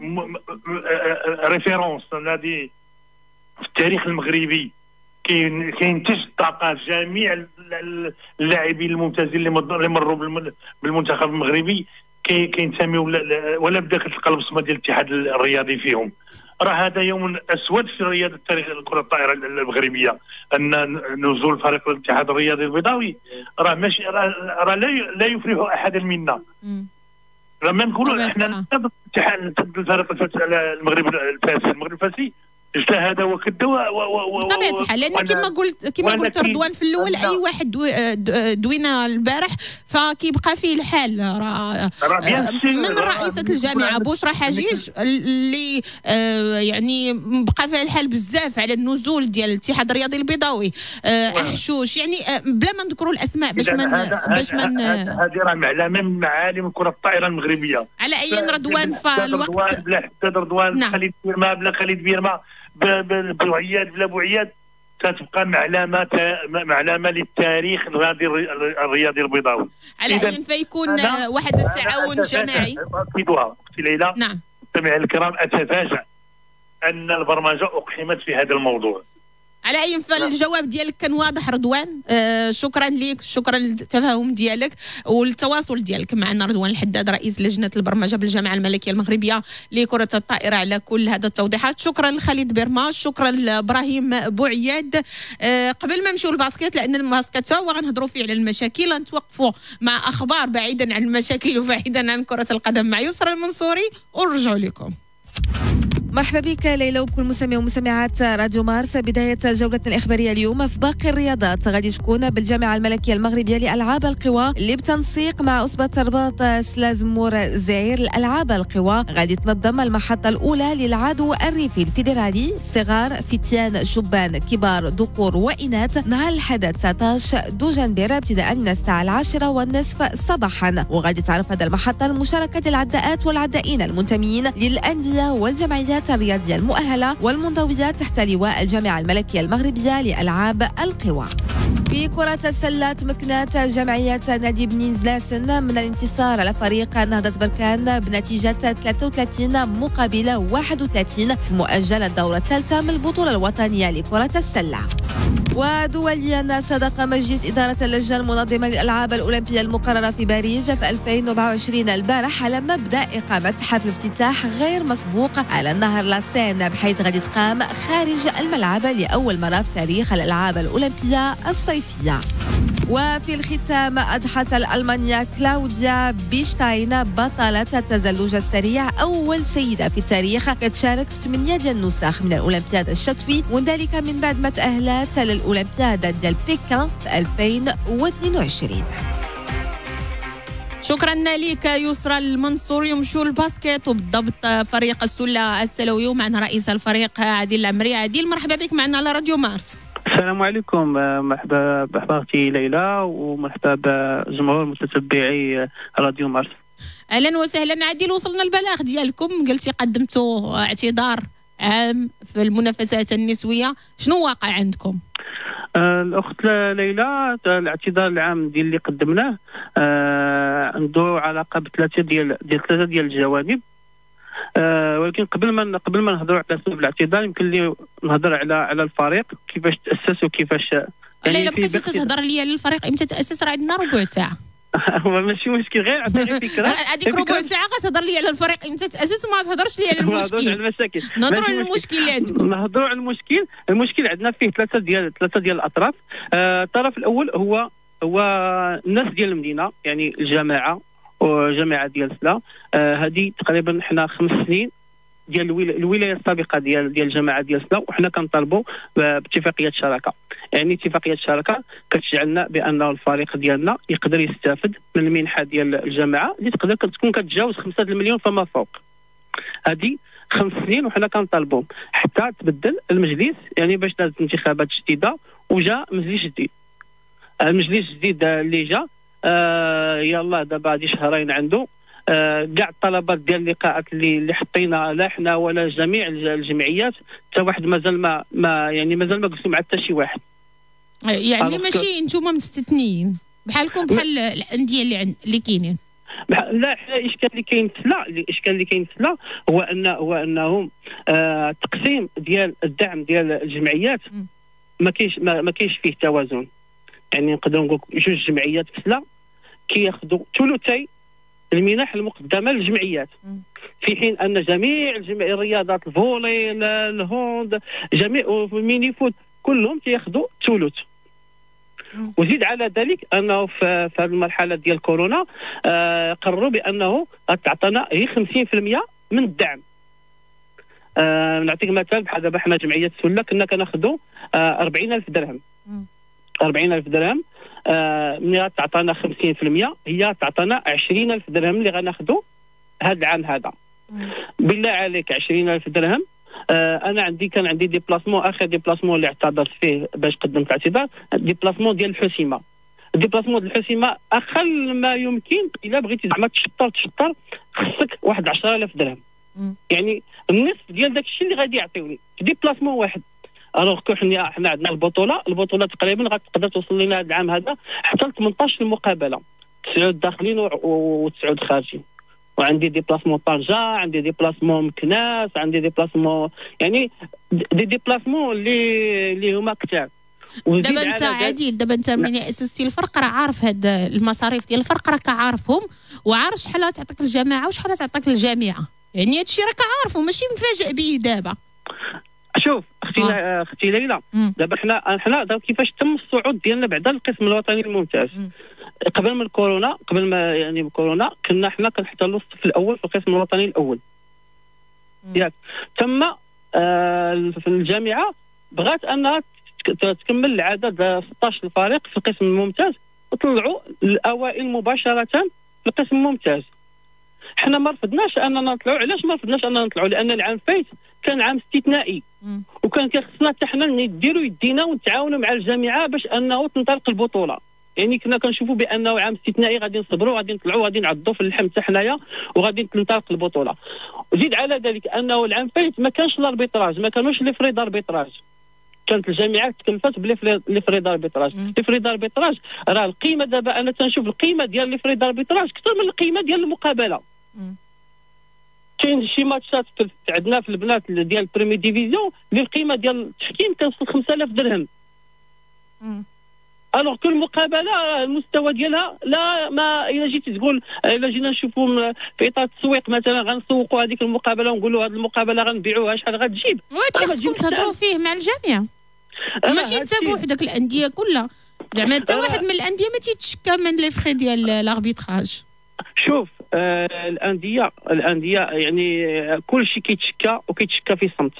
ريفيرونس، نادي في التاريخ المغربي كينتج طاقات جميع اللاعبين الممتازين اللي مروا بالمنتخب المغربي كينتميوا ولا بدا كتلقى البصمه ديال الاتحاد الرياضي فيهم. راه هذا يوم اسود في رياضه تاريخ كره الطائره المغربيه، ان نزول فريق الاتحاد الرياضي البيضاوي راه ماشي راه لا يفرح احدا منا. لما نقولوا احنا ضد الاتحاد ضد الفريق المغرب الفاسي، المغرب الفاسي اجتهد وكذا بطبيعه الحال، لان كما قلت كما قلت رضوان في الاول اي واحد دوينا البارح فكيبقى فيه الحال. راه من رئيسه الجامعه بشرى حجيج اللي يعني بقى فيها الحال بزاف على النزول ديال الاتحاد الرياضي البيضاوي، احشوش، يعني بلا ما نذكروا الاسماء باش من باش من هذه راه معلمه من معالم كره الطائره المغربيه. على اي رضوان فالوقت بلا حتى رضوان خالد بيرما بلا خالد بيرما بوعياد بلا بوعياد تتبقى معلمه معلمه للتاريخ الرياضي الرياضي البيضاوي. على اي فيكون واحد التعاون جماعي. اكيدها اختي ليلى. نعم. المستمعين الكرام، اتفاجأ ان البرمجه اقحمت في هذا الموضوع. على اي فالجواب ديالك كان واضح رضوان. آه شكرا لك، شكرا للتفاهم ديالك والتواصل ديالك معنا رضوان الحداد رئيس لجنه البرمجه بالجامعه الملكيه المغربيه لكره الطائره على كل هذا التوضيحات. شكرا لخالد بيرما، شكرا لابراهيم بوعياد. آه قبل ما نمشيو للباسكيت، لان الباسكيت هو غنهضروا فيه على المشاكل، نتوقفوا مع اخبار بعيدا عن المشاكل وبعيدا عن كره القدم مع يسرى المنصوري ونرجعوا لكم. مرحبا بك ليلى وبكل مستمعي ومستمعات راديو مارس. بداية جولتنا الإخبارية اليوم في باقي الرياضات غادي تكون بالجامعة الملكية المغربية لألعاب القوى اللي بتنسيق مع أسبة الرباط سلازمور زعير. الألعاب القوى غادي تنظم المحطة الأولى للعدو الريفي الفيدرالي صغار فتيان شبان كبار ذكور وإناث نهار الحادي تسعطاش دجنبر ابتداء من الساعة العاشرة والنصف صباحا. وغادي تعرف هذه المحطة المشاركة للعداءات والعدائين المنتمين للأندية والجمعيات الرياضية المؤهلة والمنضويات تحت لواء الجامعة الملكية المغربية لألعاب القوى. في كرة السلة تمكنت جمعية نادي بني زلاسن من الانتصار على فريق نهضة بركان بنتيجة ثلاثة وثلاثين مقابل واحد وثلاثين في مؤجل الدورة الثالثة من البطولة الوطنية لكرة السلة. ودوليا صدق مجلس إدارة اللجنة المنظمة للألعاب الأولمبية المقررة في باريس في ألفين وأربعة وعشرين البارح على مبدأ إقامة حفل افتتاح غير مسبوق على النهر لاسين، بحيث غادي تقام خارج الملعب لأول مرة في تاريخ الألعاب الأولمبية الصيفية. وفي الختام أضحت الألمانيا كلاوديا بيشتاين بطلة التزلج السريع أول سيدة في التاريخ كتشارك في ثمانية ديال النسخ من الأولمبياد الشتوي، وذلك من بعد ما تأهلت للأولمبياد ديال بكين في ألفين واثنين وعشرين. شكرا لك يسرى المنصوري. يمشوا الباسكيت وبالضبط فريق السله السلوي ومعنا رئيس الفريق عادل العمري. عادل مرحبا بك معنا على راديو مارس. السلام عليكم، مرحبا بأخبارتي ليلى ومرحبا بجمهور متتبعي راديو مارس. اهلا وسهلا عادل. وصلنا البلاغ ديالكم، قلتي قدمتوا اعتذار عام في المنافسات النسويه، شنو واقع عندكم؟ الاخت ليلى الاعتذار العام ديال اللي قدمناه آه عنده علاقه بثلاثه ديال ديال ثلاثه ديال الجوانب. آه ولكن قبل ما قبل ما نهضروا على سبب الاعتذار يمكن لي نهضر على على الفريق كيفاش تاسس وكيفاش يعني ليلى بقيتي تهضر لي على الفريق امتى تاسس، راه عندنا ربع ساعه. ماشي مشكل، غير عطيني فكره. هذيك ربع ساعه غتهضر لي على الفريق امتى تاسس وما تهضرش لي على المشكل. نهضروا على المشاكل، نهضروا على المشكل اللي عندكم. نهضروا على المشكل. المشكل عندنا فيه ثلاثه ديال ثلاثه ديال الاطراف. آه الطرف الاول هو هو الناس ديال المدينه، يعني الجماعه وجماعه ديال سلا. هذه آه تقريبا حنا خمس سنين ديال الولايه السابقه ديال ديال الجماعه ديال سلا، وحنا كنطالبوا باتفاقيه شراكه. يعني اتفاقيه شراكه كتجعلنا بانه الفريق ديالنا يقدر يستافد من المنحه ديال الجماعه اللي تقدر تكون كتجاوز خمسة المليون فما فوق. هذه خمس سنين وحنا كنطالبوا حتى تبدل المجلس، يعني باش دازت انتخابات جديده وجا مجلس جديد. المجلس الجديد اللي جا آه يلا دابا هذه شهرين عنده آه كاع الطلبات ديال اللقاءات اللي اللي حطينا لا حنا ولا جميع الجمعيات حتى واحد مازال ما ما يعني مازال ما قلتوا مع حتى شي واحد. يعني ماشي انتم مستثنيين بحالكم بحال الانديه اللي عند اللي كاينين. لا حنا الاشكال اللي كاين لا الاشكال اللي كاين لا هو ان هو انه آه تقسيم ديال الدعم ديال الجمعيات ما كاينش ما, ما كاينش فيه توازن. يعني نقدروا نقول جوج جمعيات في سلا كياخذوا ثلثي المنح المقدمه للجمعيات، في حين ان جميع الجمعيات الرياضات الفولي الهوند جميع الميني فوت كلهم تياخذوا ثلث. وزيد على ذلك انه في هذه المرحله ديال كورونا آه قرروا بانه غتعطينا هي خمسين بالمئة من الدعم. آه نعطيك مثال، بحال دابا حنا جمعيه السله كنا كناخذوا آه أربعين ألف درهم. أربعين ألف درهم آه ملي غتعطينا خمسين بالمئة هي تعطينا عشرين ألف درهم اللي غناخذوا هذا العام هذا. بالله عليك عشرين ألف درهم. آه انا عندي كان عندي ديبلاسمون، اخر ديبلاسمون اللي اعتذرت فيه باش قدمت اعتذار ديبلاسمون ديال الحسيمه. ديبلاسمون ديال الحسيمه اقل ما يمكن الا بغيتي زعما تشطر تشطر خصك واحد عشرة آلاف درهم. يعني النصف ديال داك الشيء اللي غادي يعطيوني في ديبلاسمون واحد. الوغ كو حنا حنا عندنا البطوله البطوله تقريبا غتقدر توصل لنا هذا العام هذا حتى ل ثمنطاش المقابله، تسعود داخلين وتسعود خارجين. وعندي ديبلاسمون طنجة، عندي ديبلاسمون مكناس، عندي ديبلاسمون يعني دي ديبلاسمون اللي اللي هما كثار. دابا انت عادل، دابا انت من اسستي الفرق راه عارف هاد المصاريف ديال الفرق راك عارفهم، وعارف شحال تعطيك الجماعه وشحال تعطيك الجامعه، يعني هادشي راك عارفه ماشي مفاجئ به دابا. شوف اختي آه. اختي ليلى، دابا حنا حنا دابا كيفاش تم الصعود ديالنا بعدا القسم الوطني الممتاز. مم. قبل من كورونا، قبل ما يعني بكورونا كنا حنا كنحتلوا الصف الاول في القسم الوطني الاول. ياك تم آه في الجامعه بغات انها تكمل العدد ستطاش الفريق في القسم الممتاز وطلعوا الاوائل مباشره في القسم الممتاز. حنا ما رفضناش اننا نطلعوا. علاش ما رفضناش اننا نطلعوا؟ لان العام فايت كان عام استثنائي، مم. وكان كيخصنا حتى حنا نديروا يدينا ونتعاونوا مع الجامعه باش انه تنطلق البطوله. يعني كنا كنشوفوا بانه عام استثنائي غادي نصبروا، غادي نطلعوا، غادي نعضوا في اللحم حتى حنايا وغادي تنطلق البطوله. زيد على ذلك انه العام فايت ما كانش الاربيتراج، ما كانوش لي فري داربيتراج، كانت الجامعات تكلفت بلي لي فري داربيتراج. لي فري داربيتراج راه القيمه دابا انا تنشوف القيمه ديال لي فري داربيتراج اكثر من القيمه ديال المقابله. كاين شي ماتشات عندنا في البنات ديال البريمي ديفيزيون اللي القيمه ديال التحكيم كنوصل خمسة آلاف درهم. الوغ كل مقابله المستوى ديالها لا ما الا جيتي تقول الا جينا نشوفوا في اطار التسويق مثلا غنسوقوا هذيك المقابله ونقولوا هذه المقابله غنبيعوها شحال غتجيب. وهادشي خصكم تهضروا فيه مع الجميع، ماشي انت بوحدك، الانديه كلها زعما حتى واحد من الانديه ما تيتشكى من لي فخي ديال لاربيتراج. شوف آه الانديه الانديه يعني كل شيء كيتشكى وكيتشكى في صمت.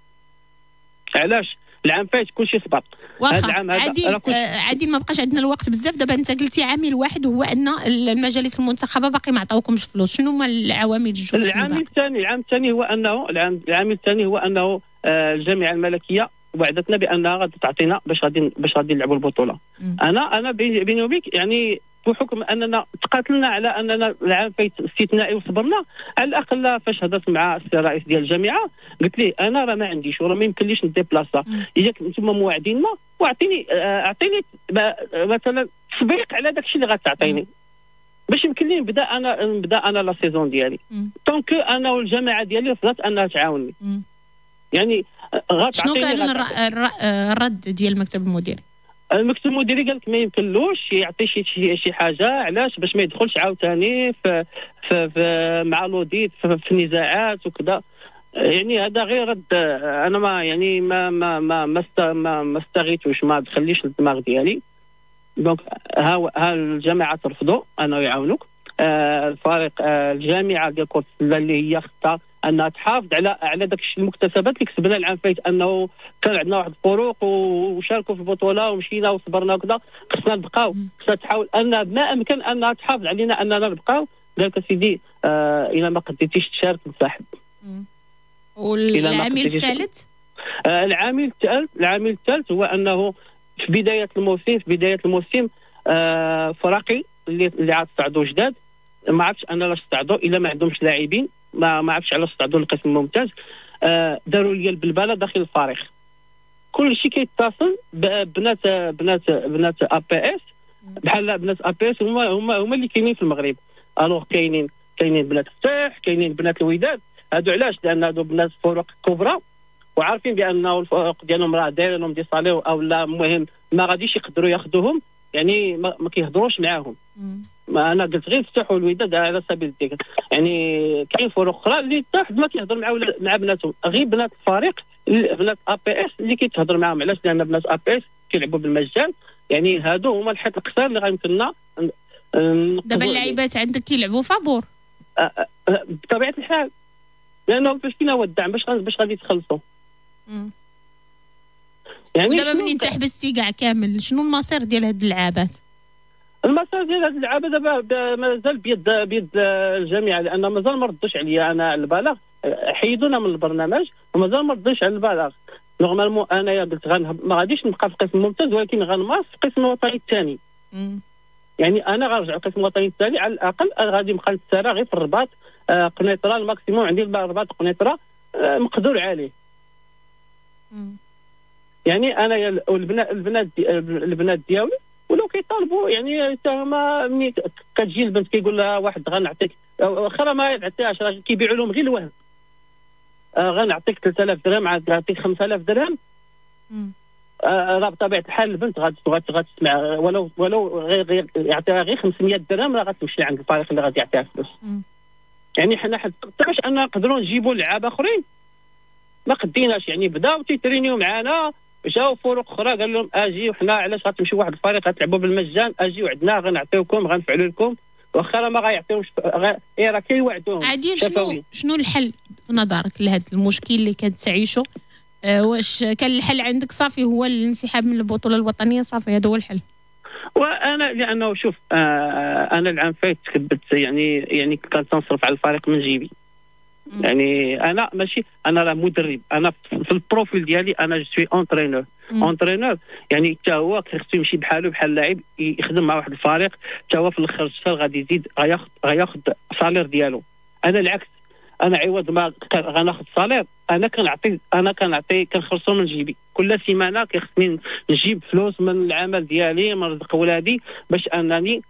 علاش؟ العام فات كلشي صبر. واخا عادل آه عادل ما بقاش عندنا الوقت بزاف. دابا انت قلتي عامل واحد هو ان المجالس المنتخبه باقي ما عطاوكمش فلوس، شنو هما العوامل الجوج؟ العامل الثاني العام الثاني هو انه العامل الثاني هو انه آه الجامعه الملكيه وعدتنا بانها غادي تعطينا باش غادي باش غادي نلعبوا البطوله. م. انا انا بيني وبينك يعني بحكم اننا تقاتلنا على اننا العام فايت استثنائي وصبرنا، على الاقل فاش هضرت مع السي الرئيس ديال الجامعه قلت ليه انا راه ما عنديش وراه ما يمكنليش نديبلاصا، اذا انتم موعديننا واعطيني اعطيني مثلا تسبيق على داك الشيء اللي غتعطيني باش يمكن لي نبدا انا نبدا انا لا سيزون ديالي. دونك انا والجامعه ديالي رفضت انها تعاوني. م. يعني شنو كان الرد ديال المكتب المديري؟ المكتب المديري قال لك ما يمكنلوش يعطي شي شي حاجه. علاش؟ باش ما يدخلش عاوتاني في, في, في مع لوديت في, في نزاعات وكذا. يعني هذا غير رد انا ما يعني ما ما ما ما, ما, ما استغيتوش، ما دخليش الدماغ ديالي. دونك ها ها الجامعه ترفضوا انه يعاونوك. آه الفريق آه الجامعه ديال كره السله اللي هي خطه انها تحافظ على على داك الشيء المكتسبات اللي كسبنا العام فايت، انه كان عندنا واحد الفروق وشاركوا في البطوله ومشينا وصبرنا وكذا. خصنا نبقاو، خصنا تحاول ان ما امكن انها تحافظ علينا اننا نبقاو. قال لك سيدي آه الى ما قدرتيش تشارك نسحب. والعامل الثالث آه العامل الثالث العامل الثالث هو انه في بدايه الموسم في بدايه الموسم آه فراقي اللي اللي عاد صعدوا جداد ما عرفتش انا لاش صعدوا الا ما عندهمش لاعبين، ما ما عرفتش علاش صعدوا للقسم الممتاز. آه داروا لي البلبله داخل الفريق. كل شيء كيتصل بنات بنات بنات ا بي اس بحال بنات ا بي اس هما هما هما اللي كاينين في المغرب. الوغ كاينين كاينين بنات فتاح، كاينين بنات الوداد. هادو علاش؟ لان هادو بنات فروق كبرى وعارفين بانه الفروق ديالهم راه دايرينهم دي صاليو او لا، المهم ما غاديش يقدروا ياخذوهم، يعني ما, ما كيهضروش معاهم. ما انا قلت غير فتحوا الوداد على سبيل الذكر. يعني كاين فروق اخرى اللي حتى واحد ما كيهضر مع مع بناتهم، غير بنات الفريق بنات ا بي اس اللي كيتهضر معاهم. علاش؟ لان بنات ا بي اس كيلعبوا بالمجان. يعني هادو هما الحيط القصير اللي غيمكننا. دابا اللاعبات عندك كيلعبوا فابور بطبيعه الحال، لانه فاش فينا هو الدعم باش باش غادي يتخلصوا. يعني دابا منين تحبستي كاع كامل شنو المصير ديال هاد اللعابات؟ المسار ديال هاد اللعابه دابا مازال بيد بيد الجامعه، لان مازال ما ردوش عليا انا على البلاغ. حيدونا من البرنامج ومازال ما ردوش على البلاغ. نورمالمون انايا قلت غنهب ما غاديش نبقى في القسم الممتاز، ولكن غنمارس في القسم الوطني الثاني. يعني انا غنرجع القسم الوطني الثاني على الاقل غادي نبقى نتسارع غير في الرباط. آه قنيطره الماكسيموم عندي الرباط قنيطره آه مقدور عليه. مم. يعني انا والبنات البنات دي البنات ديالي ولو كيطالبوا يعني حتى هما ملي كتجي البنت كيقول لها واحد غنعطيك واخا راه ما يعطيهاش، راه كيبيعوا لهم غير الوهم. آه غنعطيك ثلاثة آلاف درهم، عاد نعطيك خمسة آلاف درهم. آه راه بطبيعه الحال البنت غتسمع ولو ولو غير يعطيها غير خمسمية درهم، راه غتمشي عند الفريق اللي غادي يعطيها فلوس. يعني حنا حتى ان نقدروا نجيبوا لعابه اخرين ما قديناش، يعني بداو تيترينيو معنا، جاو فروق اخرى قال لهم اجي وحنا علاش غتمشيو واحد الفريق غتلعبوا بالمجان، اجيو عندنا غنعطيوكم غنفعلوا لكم، واخا راه ما غيعطيوش غ... اي راه كيوعدوهم. عادل شنو شنو الحل في نظرك لهذا المشكل اللي كتعيشوا؟ أه واش كان الحل عندك صافي هو الانسحاب من البطوله الوطنيه صافي هذا هو الحل؟ وانا لانه شوف آه انا العام فايت كبت يعني يعني كنت نصرف على الفريق من جيبي. م. يعني انا ماشي انا راه مدرب، انا في البروفيل ديالي انا جو سوي اونترينور. اونترينور يعني حتى هو خصو يمشي بحاله بحال لاعب يخدم مع واحد الفريق، حتى هو في الاخر الشهر غادي يزيد غياخذ غياخذ الصالير ديالو. انا العكس، انا عوض ما غناخذ الصالير انا كنعطي انا كنعطي كنخلصو من جيبي كل سيمانه، كيخصني نجيب فلوس من العمل ديالي نرزق ولادي باش انني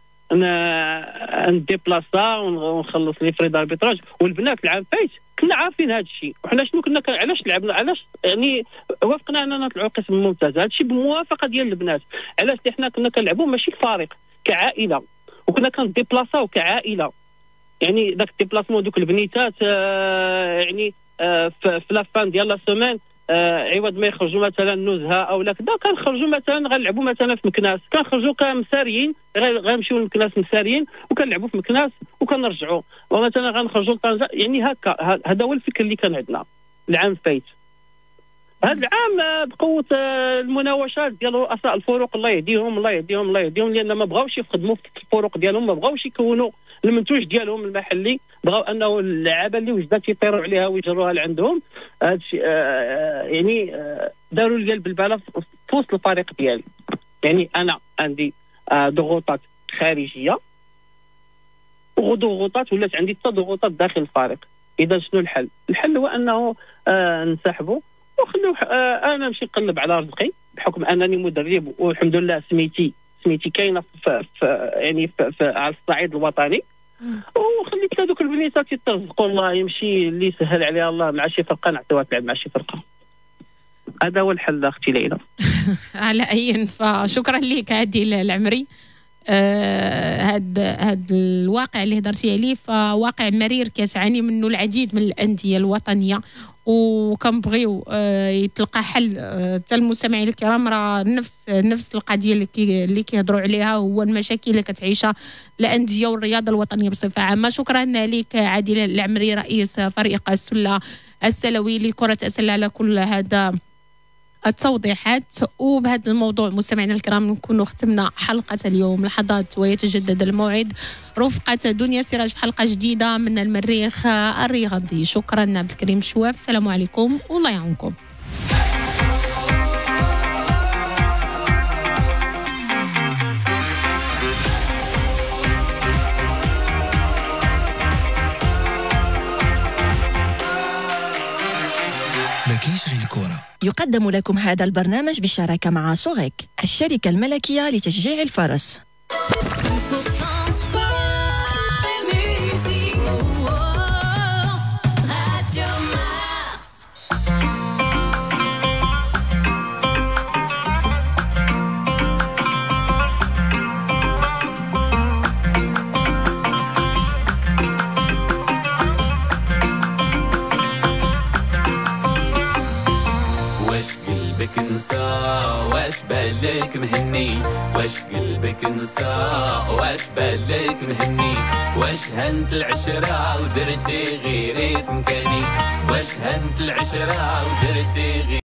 نديبلاصا ونخلص لي فري داربيتراج. والبنات العام فايت كنا عارفين هذا الشيء، وحنا شنو كنا علاش لعبنا علاش يعني وافقنا اننا نطلعوا قسم ممتاز، هذا الشيء بموافقه ديال البنات. علاش حنا كنا كنلعبوا ماشي كفريق كعائله، وكنا كنديبلاصاو كعائله. يعني داك الديبلاسمون دوك البنيتات آه يعني آه في لافان ديال لا سومان آه عوض ما يخرجوا مثلا نزهه او لا كذا كنخرجوا مثلا غنلعبوا مثلا في مكناس، كنخرجوا كمساريين غنمشيو لمكناس مساريين وكنلعبوا في مكناس وكنرجعوا، ومثلا غنخرجوا لطنجه. يعني هكا هذا هو الفكر اللي كان عندنا العام فايت. هذا العام بقوه المناوشات ديال رؤساء الفروق الله يهديهم الله يهديهم الله يهديهم، لان ما بغاوش يخدموا في الفروق ديالهم، ما بغاوش يكونوا المنتوج ديالهم المحلي، بغاو انه اللعابه اللي وجدات يطيروا عليها ويجروها لعندهم. هذا الشيء آه يعني آه داروا لي بالباله في وسط الفريق ديالي. يعني انا عندي آه ضغوطات خارجيه وضغوطات ولات عندي حتى ضغوطات داخل الفريق. اذا شنو الحل؟ الحل هو انه آه نسحبوا وخلوا آه انا نمشي نقلب على رزقي بحكم انني مدرب، والحمد لله سميتي سميتي كاينه في, في يعني في, في على الصعيد الوطني. وخليت هذوك البنيتات يترزقوا الله، يمشي اللي يسهل عليها الله مع شي فرقه نعطيوها تلعب مع شي فرقه. هذا هو الحل اختي ليلى. على اي فشكرا لك عادل العمري. هذا آه هذا الواقع اللي هضرتي عليه فواقع مرير كتعاني منه العديد من الانديه الوطنيه، وكنبغيو آه يتلقى حل حتى آه المستمعين الكرام. راه نفس نفس القضيه اللي كي اللي كيهضروا عليها هو المشاكل اللي كتعيشها الانديه والرياضه الوطنيه بصفه عامه. شكرا لك عادل العمري رئيس فريق السله السلوي لكره السله على كل هذا التوضيحات. وبهذا الموضوع مستمعينا الكرام نكونوا ختمنا حلقة اليوم. لحظات ويتجدد الموعد رفقة دنيا سراج في حلقة جديدة من المريخ الرياضي. شكرا عبد الكريم شواف، السلام عليكم والله يعاونكم. ما كاينش غير الكرة. يقدم لكم هذا البرنامج بالشراكة مع سوغيك الشركة الملكية لتشجيع الفرس. قلبك نسى واش بالك مهني، واش قلبك نسى واش بالك مهني، واش هنت العشرة ودرتي غيري في مكاني، واش هنت العشرة ودرتي غيري